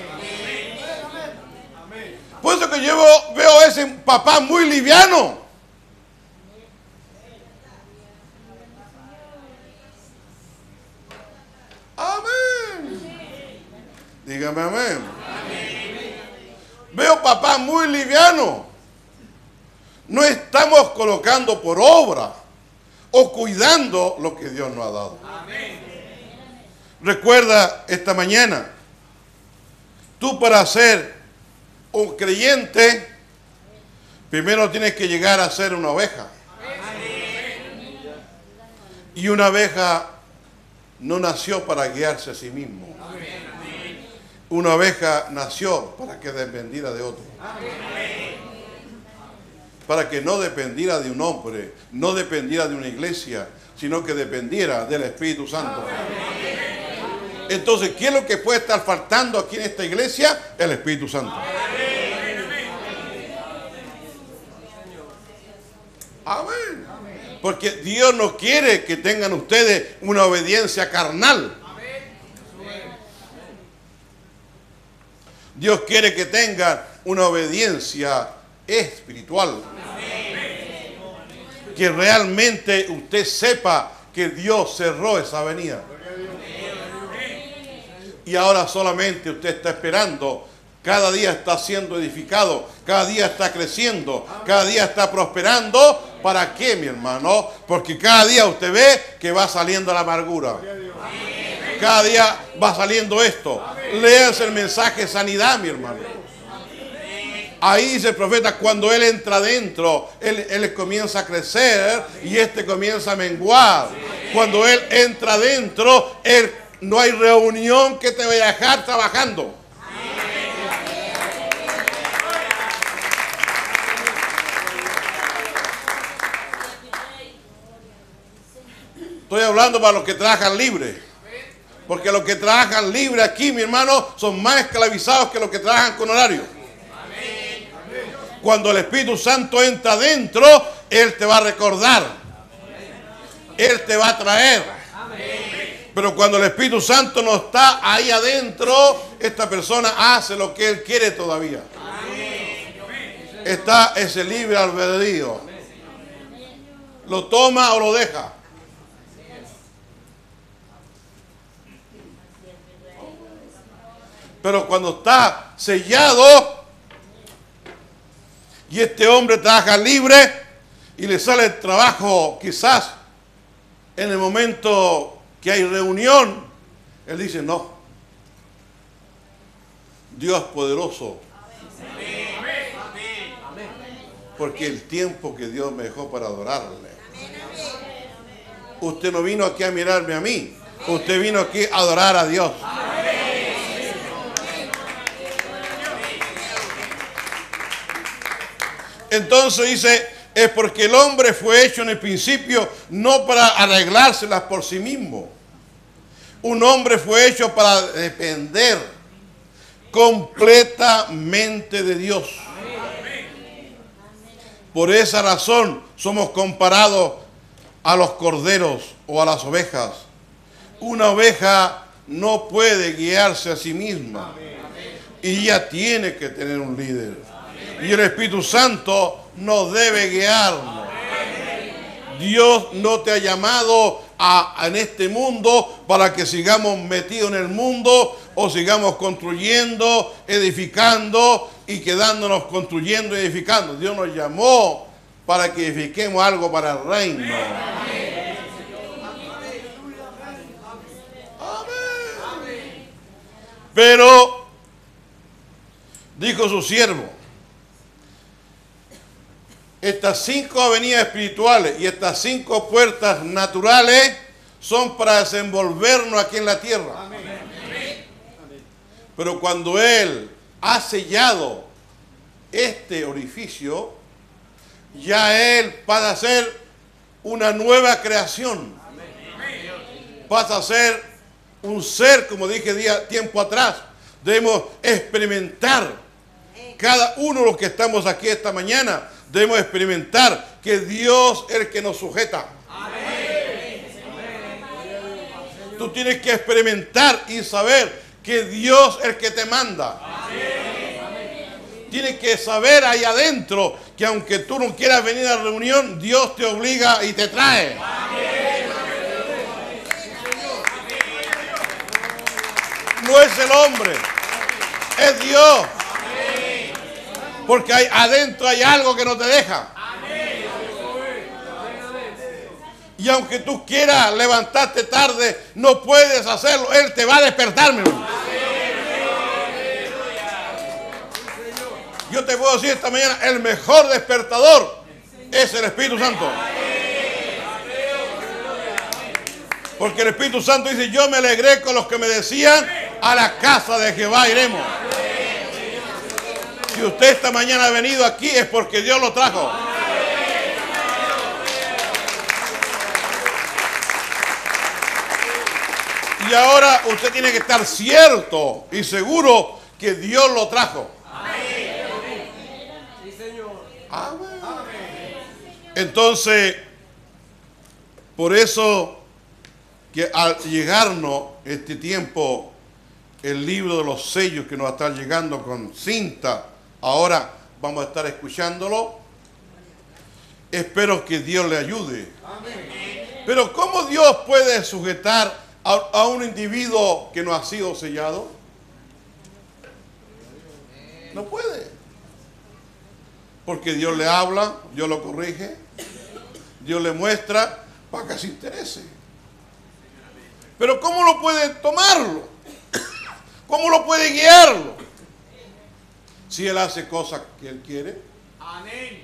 [SPEAKER 1] Por eso que yo veo a ese papá muy liviano. Amén. Dígame amén. Veo papá muy liviano. No estamos colocando por obra o cuidando lo que Dios nos ha dado. Recuerda esta mañana, tú para ser un creyente, primero tienes que llegar a ser una oveja. Y una oveja no nació para guiarse a sí mismo. Una oveja nació para que dependiera de otro. Para que no dependiera de un hombre, no dependiera de una iglesia, sino que dependiera del Espíritu Santo. Entonces, ¿qué es lo que puede estar faltando aquí en esta iglesia? El Espíritu Santo. Amén. Porque Dios no quiere que tengan ustedes una obediencia carnal. Dios quiere que tengan una obediencia espiritual. Que realmente usted sepa que Dios cerró esa avenida. Y ahora solamente usted está esperando. Cada día está siendo edificado, cada día está creciendo, cada día está prosperando. ¿Para qué, mi hermano? Porque cada día usted ve que va saliendo la amargura. Cada día va saliendo esto. Léase el mensaje de sanidad, mi hermano. Ahí dice el profeta, cuando él entra adentro, él, él comienza a crecer y este comienza a menguar. Cuando él entra adentro, él, no hay reunión que te vaya a dejar trabajando. Estoy hablando para los que trabajan libre. Porque los que trabajan libre aquí, mi hermano, son más esclavizados que los que trabajan con horario. Cuando el Espíritu Santo entra adentro, Él te va a recordar. Él te va a traer. Pero cuando el Espíritu Santo no está ahí adentro, esta persona hace lo que Él quiere todavía. Está ese libre albedrío. Lo toma o lo deja. Pero cuando está sellado y este hombre trabaja libre y le sale el trabajo quizás en el momento que hay reunión, él dice no. Dios poderoso. Porque el tiempo que Dios me dejó para adorarle. usted no vino aquí a mirarme a mí. Usted vino aquí a adorar a Dios. Entonces dice, es porque el hombre fue hecho en el principio no para arreglárselas por sí mismo. Un hombre fue hecho para depender completamente de Dios. Por esa razón somos comparados a los corderos o a las ovejas. Una oveja no puede guiarse a sí misma y ya tiene que tener un líder. Y el Espíritu Santo nos debe guiarnos. Dios no te ha llamado a, a en este mundo para que sigamos metidos en el mundo o sigamos construyendo, edificando y quedándonos construyendo y edificando. Dios nos llamó para que edifiquemos algo para el reino. Amén. Pero dijo su siervo, estas cinco avenidas espirituales y estas cinco puertas naturales son para desenvolvernos aquí en la tierra. Amén. Pero cuando Él ha sellado este orificio, ya Él pasa a ser una nueva creación. Pasa a ser un ser, como dije día, tiempo atrás. Debemos experimentar, cada uno de los que estamos aquí esta mañana, debemos experimentar que Dios es el que nos sujeta. Amén. Tú tienes que experimentar y saber que Dios es el que te manda. Amén. Tienes que saber ahí adentro que aunque tú no quieras venir a la reunión, Dios te obliga y te trae. Amén. No es el hombre, es Dios. Porque hay, adentro hay algo que no te deja. Y aunque tú quieras levantarte tarde, no puedes hacerlo. Él te va a despertar, mi hermano. Yo te puedo decir esta mañana, el mejor despertador es el Espíritu Santo. Porque el Espíritu Santo dice, yo me alegré con los que me decían, a la casa de Jehová iremos. Si usted esta mañana ha venido aquí es porque Dios lo trajo. Y ahora usted tiene que estar cierto y seguro que Dios lo trajo. Amén. Entonces, por eso que al llegarnos este tiempo, el libro de los sellos que nos va a estar llegando con cinta, ahora vamos a estar escuchándolo. Espero que Dios le ayude. Amén. Pero ¿cómo Dios puede sujetar a, a un individuo que no ha sido sellado? No puede. Porque Dios le habla, Dios lo corrige, Dios le muestra para que se interese. Pero ¿cómo lo puede tomarlo? ¿Cómo lo puede guiarlo? Si Él hace cosas que Él quiere. Amén.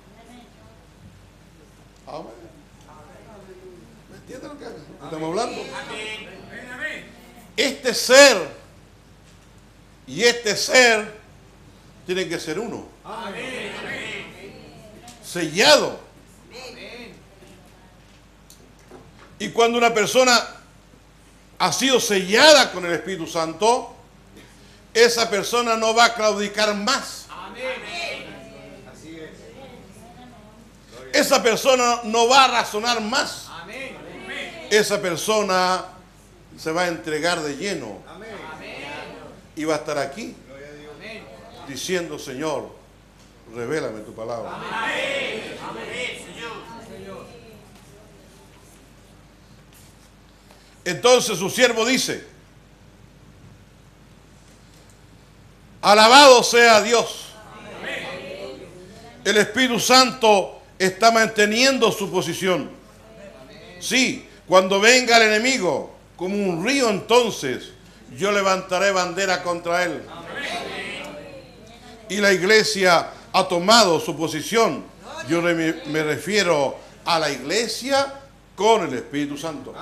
[SPEAKER 1] Amén. ¿Me entienden lo que estamos hablando? Amén. Este ser y este ser tienen que ser uno. Amén. Sellado. Amén. Y cuando una persona ha sido sellada con el Espíritu Santo, esa persona no va a claudicar más. Amén. Así es. Esa persona no va a razonar más. Amén. Esa persona se va a entregar de lleno. Amén. Y va a estar aquí diciendo, Señor, revélame tu palabra. Amén. Amén, Señor. Entonces su siervo dice, alabado sea Dios. Amén. El Espíritu Santo está manteniendo su posición. Sí, cuando venga el enemigo como un río, entonces yo levantaré bandera contra él. Y la iglesia ha tomado su posición. Yo me, me refiero a la iglesia con el Espíritu Santo.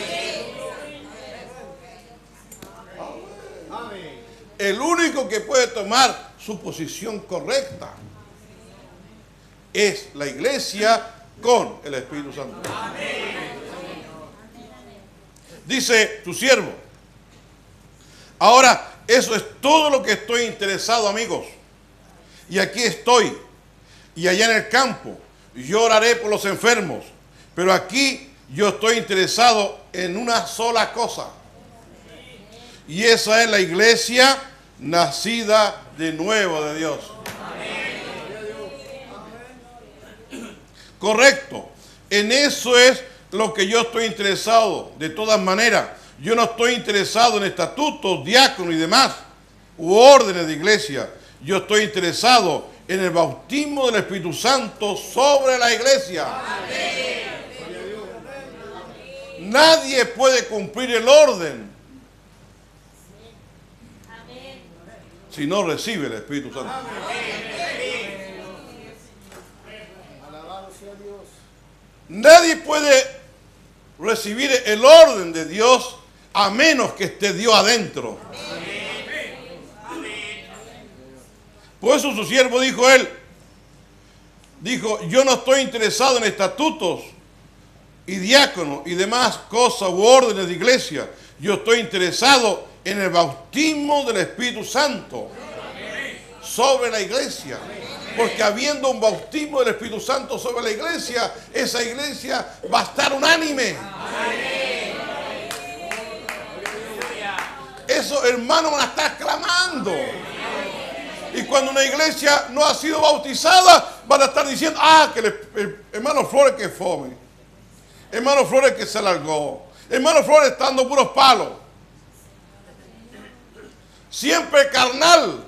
[SPEAKER 1] El único que puede tomar su posición correcta es la iglesia con el Espíritu Santo. Dice tu siervo. Ahora, eso es todo lo que estoy interesado, amigos. Y aquí estoy. Y allá en el campo, yo oraré por los enfermos. Pero aquí yo estoy interesado en una sola cosa. Y esa es la iglesia nacida de nuevo de Dios. Correcto. En eso es lo que yo estoy interesado. De todas maneras, yo no estoy interesado en estatutos, diáconos y demás, u órdenes de iglesia. Yo estoy interesado en el bautismo del Espíritu Santo sobre la iglesia. Amén. Nadie puede cumplir el orden si no recibe el Espíritu Santo. Nadie puede recibir el orden de Dios a menos que esté Dios adentro. Por eso su siervo dijo él, dijo, yo no estoy interesado en estatutos y diáconos y demás cosas u órdenes de iglesia. Yo estoy interesado en el bautismo del Espíritu Santo sobre la iglesia. Porque habiendo un bautismo del Espíritu Santo sobre la iglesia, esa iglesia va a estar unánime. Esos hermanos van a estar clamando. Y cuando una iglesia no ha sido bautizada, van a estar diciendo, ah, que el, el hermano Flores que fome. Hermano Flores que se largó. Hermano Flores está dando puros palos. Siempre carnal.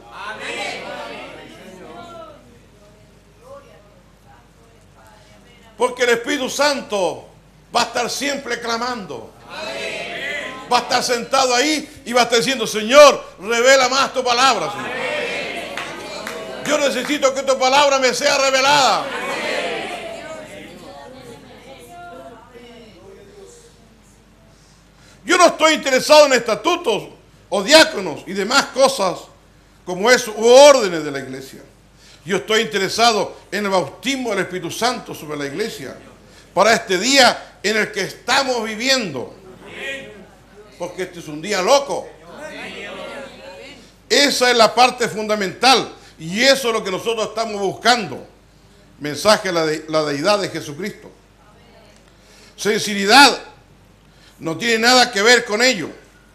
[SPEAKER 1] Porque el Espíritu Santo va a estar siempre clamando. Va a estar sentado ahí y va a estar diciendo, Señor, revela más tu palabra, Señor. Yo necesito que tu palabra me sea revelada. Yo no estoy interesado en estatutos o diáconos y demás cosas como eso, u órdenes de la iglesia. Yo estoy interesado en el bautismo del Espíritu Santo sobre la iglesia para este día en el que estamos viviendo. Porque este es un día loco. Esa es la parte fundamental y eso es lo que nosotros estamos buscando. Mensaje a la, de, la deidad de Jesucristo. Sensibilidad no tiene nada que ver con ello.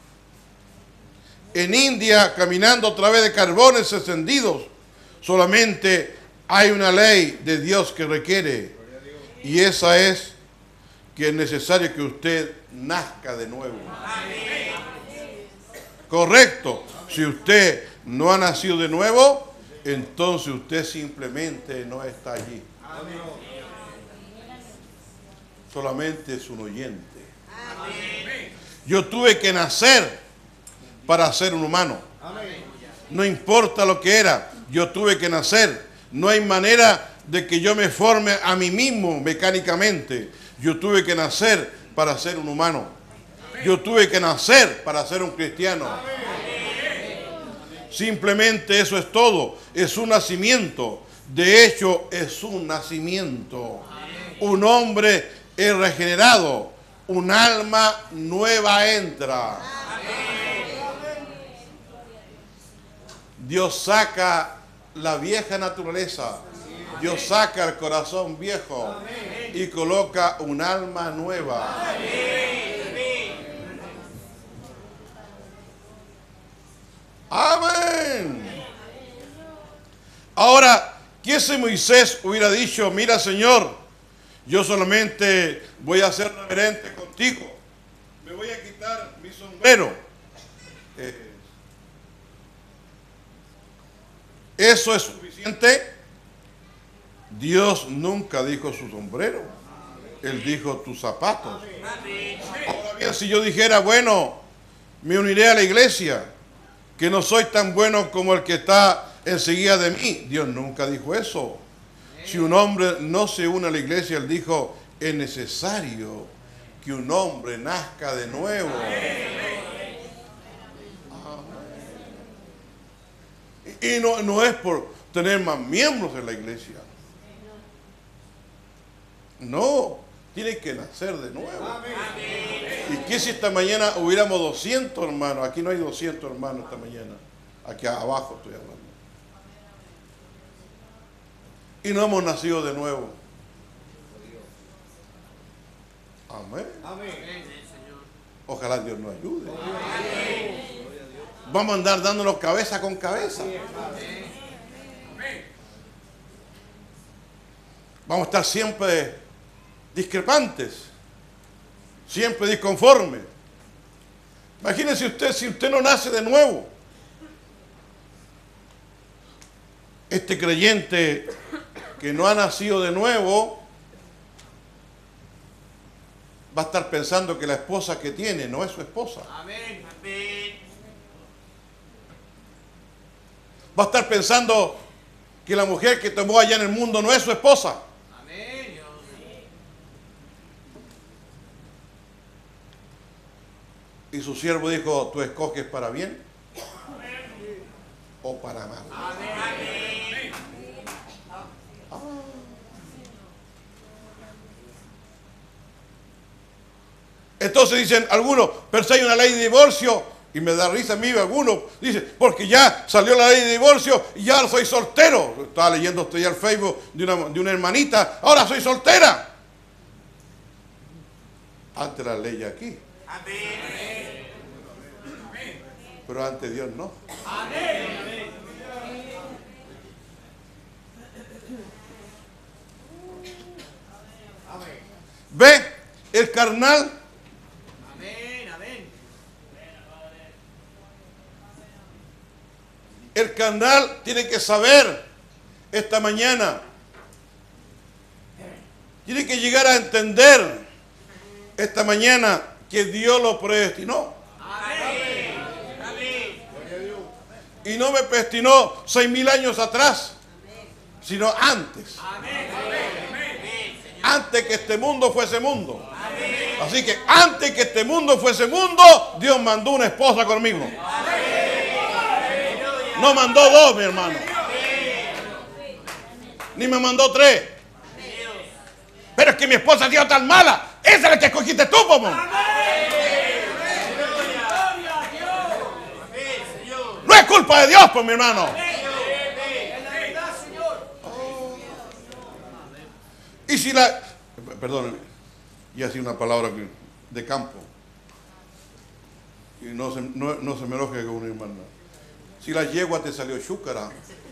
[SPEAKER 1] En India, caminando a través de carbones encendidos, solamente hay una ley de Dios que requiere, y esa es que es necesario que usted nazca de nuevo. Correcto. Si usted no ha nacido de nuevo, entonces usted simplemente no está allí. Solamente es un oyente. Yo tuve que nacer para ser un humano. No importa lo que era, yo tuve que nacer. No hay manera de que yo me forme a mí mismo mecánicamente. Yo tuve que nacer para ser un humano. Yo tuve que nacer para ser un cristiano. Simplemente eso es todo. Es un nacimiento. De hecho, es un nacimiento. Un hombre es regenerado. Un alma nueva entra. Dios saca la vieja naturaleza. Dios saca el corazón viejo y coloca un alma nueva. Amén. Ahora, ¿qué si Moisés hubiera dicho, mira Señor, yo solamente voy a ser reverente contigo, me voy a quitar mi sombrero? Eh, ¿Eso es suficiente? Dios nunca dijo su sombrero. Él dijo tus zapatos. Ahora bien, si yo dijera, bueno, me uniré a la iglesia, que no soy tan bueno como el que está enseguida de mí. Dios nunca dijo eso. Si un hombre no se une a la iglesia, él dijo, es necesario que un hombre nazca de nuevo. Y no, no es por tener más miembros en la iglesia. No, tiene que nacer de nuevo. ¿Y qué si esta mañana hubiéramos doscientos hermanos? Aquí no hay doscientos hermanos esta mañana. Aquí abajo estoy hablando. Y no hemos nacido de nuevo. Amén. Ojalá Dios nos ayude. Vamos a andar dándonos cabeza con cabeza. Vamos a estar siempre discrepantes, siempre disconformes. Imagínense usted, si usted no nace de nuevo. Este creyente que no ha nacido de nuevo va a estar pensando que la esposa que tiene no es su esposa.
[SPEAKER 4] Amén. Amén.
[SPEAKER 1] Va a estar pensando que la mujer que tomó allá en el mundo no es su esposa.
[SPEAKER 4] Amén.
[SPEAKER 1] Y su siervo dijo, tú escoges para bien o para mal.
[SPEAKER 4] Amén.
[SPEAKER 1] Entonces dicen algunos, pero si hay una ley de divorcio, y me da risa a mí, algunos dicen, porque ya salió la ley de divorcio y ya soy soltero. Estaba leyendo esto ya el Facebook de una, de una hermanita, ahora soy soltera. Antes la ley aquí.
[SPEAKER 4] Amén.
[SPEAKER 1] Pero ante Dios no.
[SPEAKER 4] Amén.
[SPEAKER 1] ¿Ve? El carnal.
[SPEAKER 4] Amén. Amén.
[SPEAKER 1] El carnal tiene que saber esta mañana. Tiene que llegar a entender esta mañana que Dios lo predestinó.
[SPEAKER 4] Amén. Amén.
[SPEAKER 1] Y no me predestinó seis mil años atrás, sino antes.
[SPEAKER 4] Amén.
[SPEAKER 1] Antes que este mundo fuese mundo. Así que antes que este mundo fuese mundo, Dios mandó una esposa conmigo. No mandó dos, mi hermano. Ni me mandó tres. Pero es que mi esposa ha sido tan mala. Esa es la que escogiste tú, Pomo. No es culpa de Dios, pues, mi hermano. Y si la... Perdón, y así una palabra de campo. Y no se, no, no se me enoje con una hermana. Si la yegua te salió chúcara,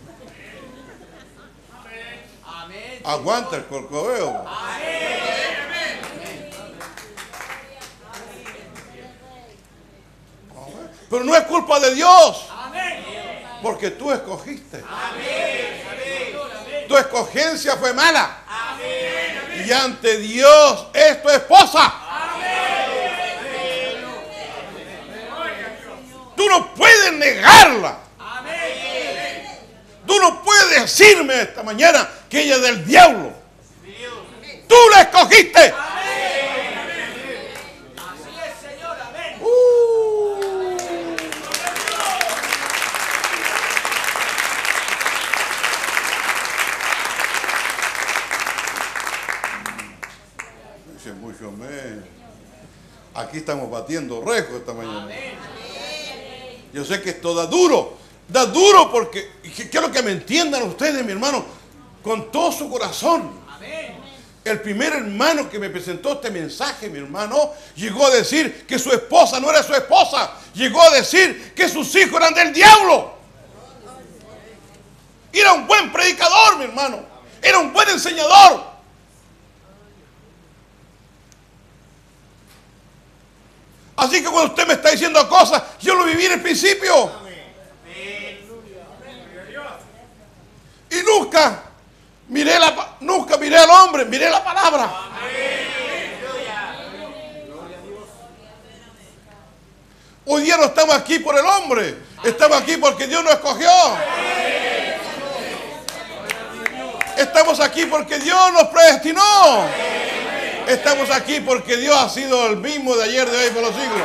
[SPEAKER 1] aguanta el corcoveo. Pero no es culpa de Dios. Porque tú escogiste. Tu escogencia fue mala. Y ante Dios es tu esposa. Tú no puedes negarla. Tú no puedes decirme esta mañana que ella es del diablo. Tú la escogiste.
[SPEAKER 4] Así es, Señor. Amén.
[SPEAKER 1] Uh. Dice mucho amén. Aquí estamos batiendo récord esta mañana. Yo sé que esto da duro. Da duro porque quiero que me entiendan ustedes, mi hermano, con todo su corazón.
[SPEAKER 4] Amén.
[SPEAKER 1] El primer hermano que me presentó este mensaje, mi hermano, llegó a decir que su esposa no era su esposa. Llegó a decir que sus hijos eran del diablo. Era un buen predicador, mi hermano. Era un buen enseñador. Así que cuando usted me está diciendo cosas, yo lo viví en el principio. Y nunca miré, la, nunca miré al hombre, miré la palabra. Hoy día no estamos aquí por el hombre, estamos aquí porque Dios nos escogió. Estamos aquí porque Dios nos predestinó. Estamos aquí porque Dios ha sido el mismo de ayer, de hoy, por los siglos.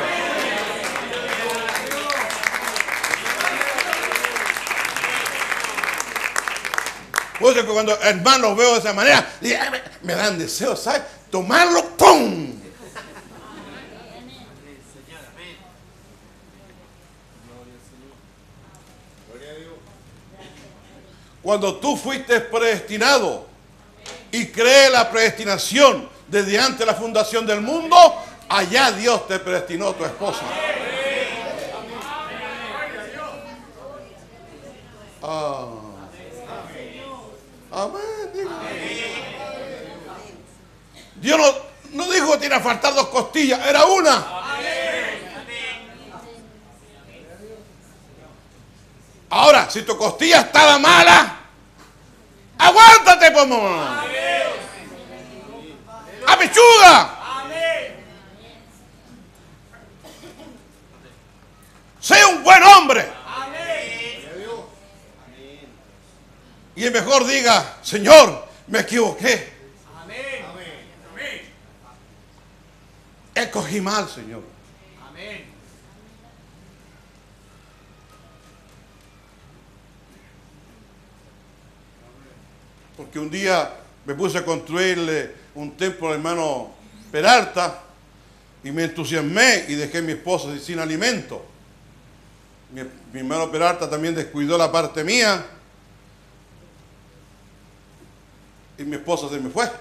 [SPEAKER 1] Por eso que cuando hermanos veo de esa manera, me dan deseo, ¿sabes? Tomarlo, ¡pum! Cuando tú fuiste predestinado y crees la predestinación desde antes de la fundación del mundo, allá Dios te predestinó a tu esposa. Ah. Amén. Dios no, no dijo que tiene que faltar dos costillas, era una. Ahora, si tu costilla estaba mala, aguántate, pues, mamá. ¡Apechuga! Sé un buen hombre. Y el mejor diga, Señor, me equivoqué. Escogí mal, Señor. Porque un día me puse a construirle un templo al hermano Peralta y me entusiasmé y dejé a mi esposa sin alimento. Mi, mi hermano Peralta también descuidó la parte mía y mi esposa se me fue.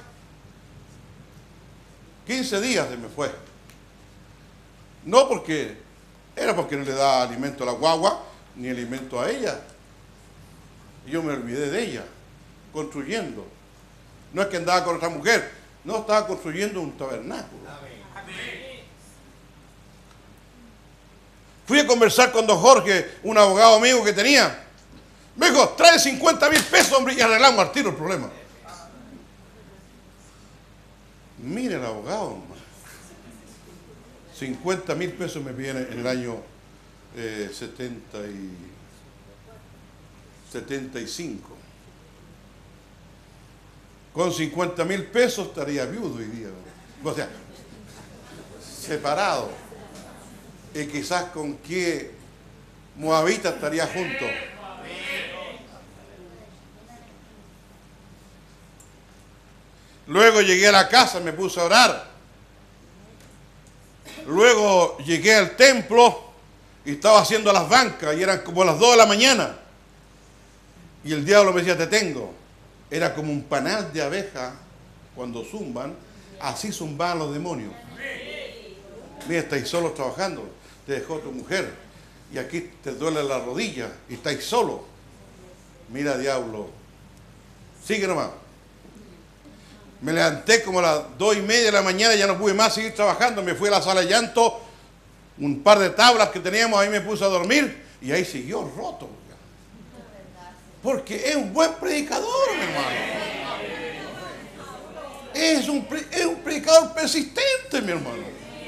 [SPEAKER 1] quince días se me fue. No porque era porque no le daba alimento a la guagua ni alimento a ella. Y yo me olvidé de ella. Construyendo. No es que andaba con otra mujer, no, estaba construyendo un tabernáculo. Fui a conversar con don Jorge, un abogado amigo que tenía. Me dijo, trae cincuenta mil pesos, hombre, y arreglamos al tiro el problema. Mire el abogado, hombre. cincuenta mil pesos me viene en el año eh, setenta y, setenta y cinco. Con cincuenta mil pesos estaría viudo hoy día. O sea, separado. Y quizás con qué moabita estaría junto. Luego llegué a la casa, me puse a orar. Luego llegué al templo y estaba haciendo las bancas y eran como las dos de la mañana. Y el diablo me decía, te tengo. Era como un panal de abeja cuando zumban, así zumbaban los demonios. Mira, estáis solos trabajando, te dejó tu mujer y aquí te duele la rodilla y estáis solos. Mira, diablo, sigue nomás. Me levanté como a las dos y media de la mañana, ya no pude más seguir trabajando, me fui a la sala de llanto, un par de tablas que teníamos, ahí me puse a dormir y ahí siguió roto. Porque es un buen predicador, mi hermano. Es un, es un predicador persistente, mi hermano.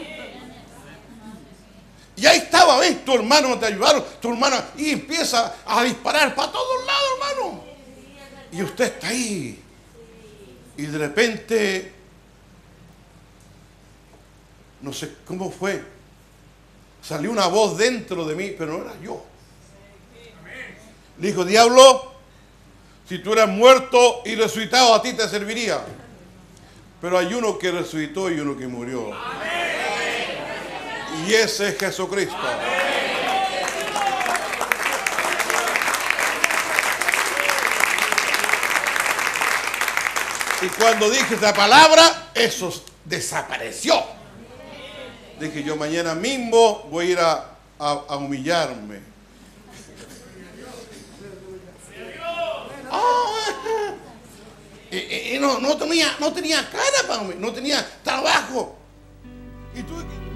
[SPEAKER 1] Y ahí estaba, ¿ves? Tu hermano te ayudaron, tu hermana, y empieza a disparar para todos lados, hermano. Y usted está ahí. Y de repente, no sé cómo fue, salió una voz dentro de mí, pero no era yo. Le dijo, diablo, si tú eras muerto y resucitado, a ti te serviría. Pero hay uno que resucitó y uno que murió. Y ese es Jesucristo. Y cuando dije esa palabra, eso desapareció. Dije, yo mañana mismo voy a ir a, a, a humillarme. Oh, y, y, y no, no, tenía, no tenía cara para mí, no tenía trabajo. Y tuve que...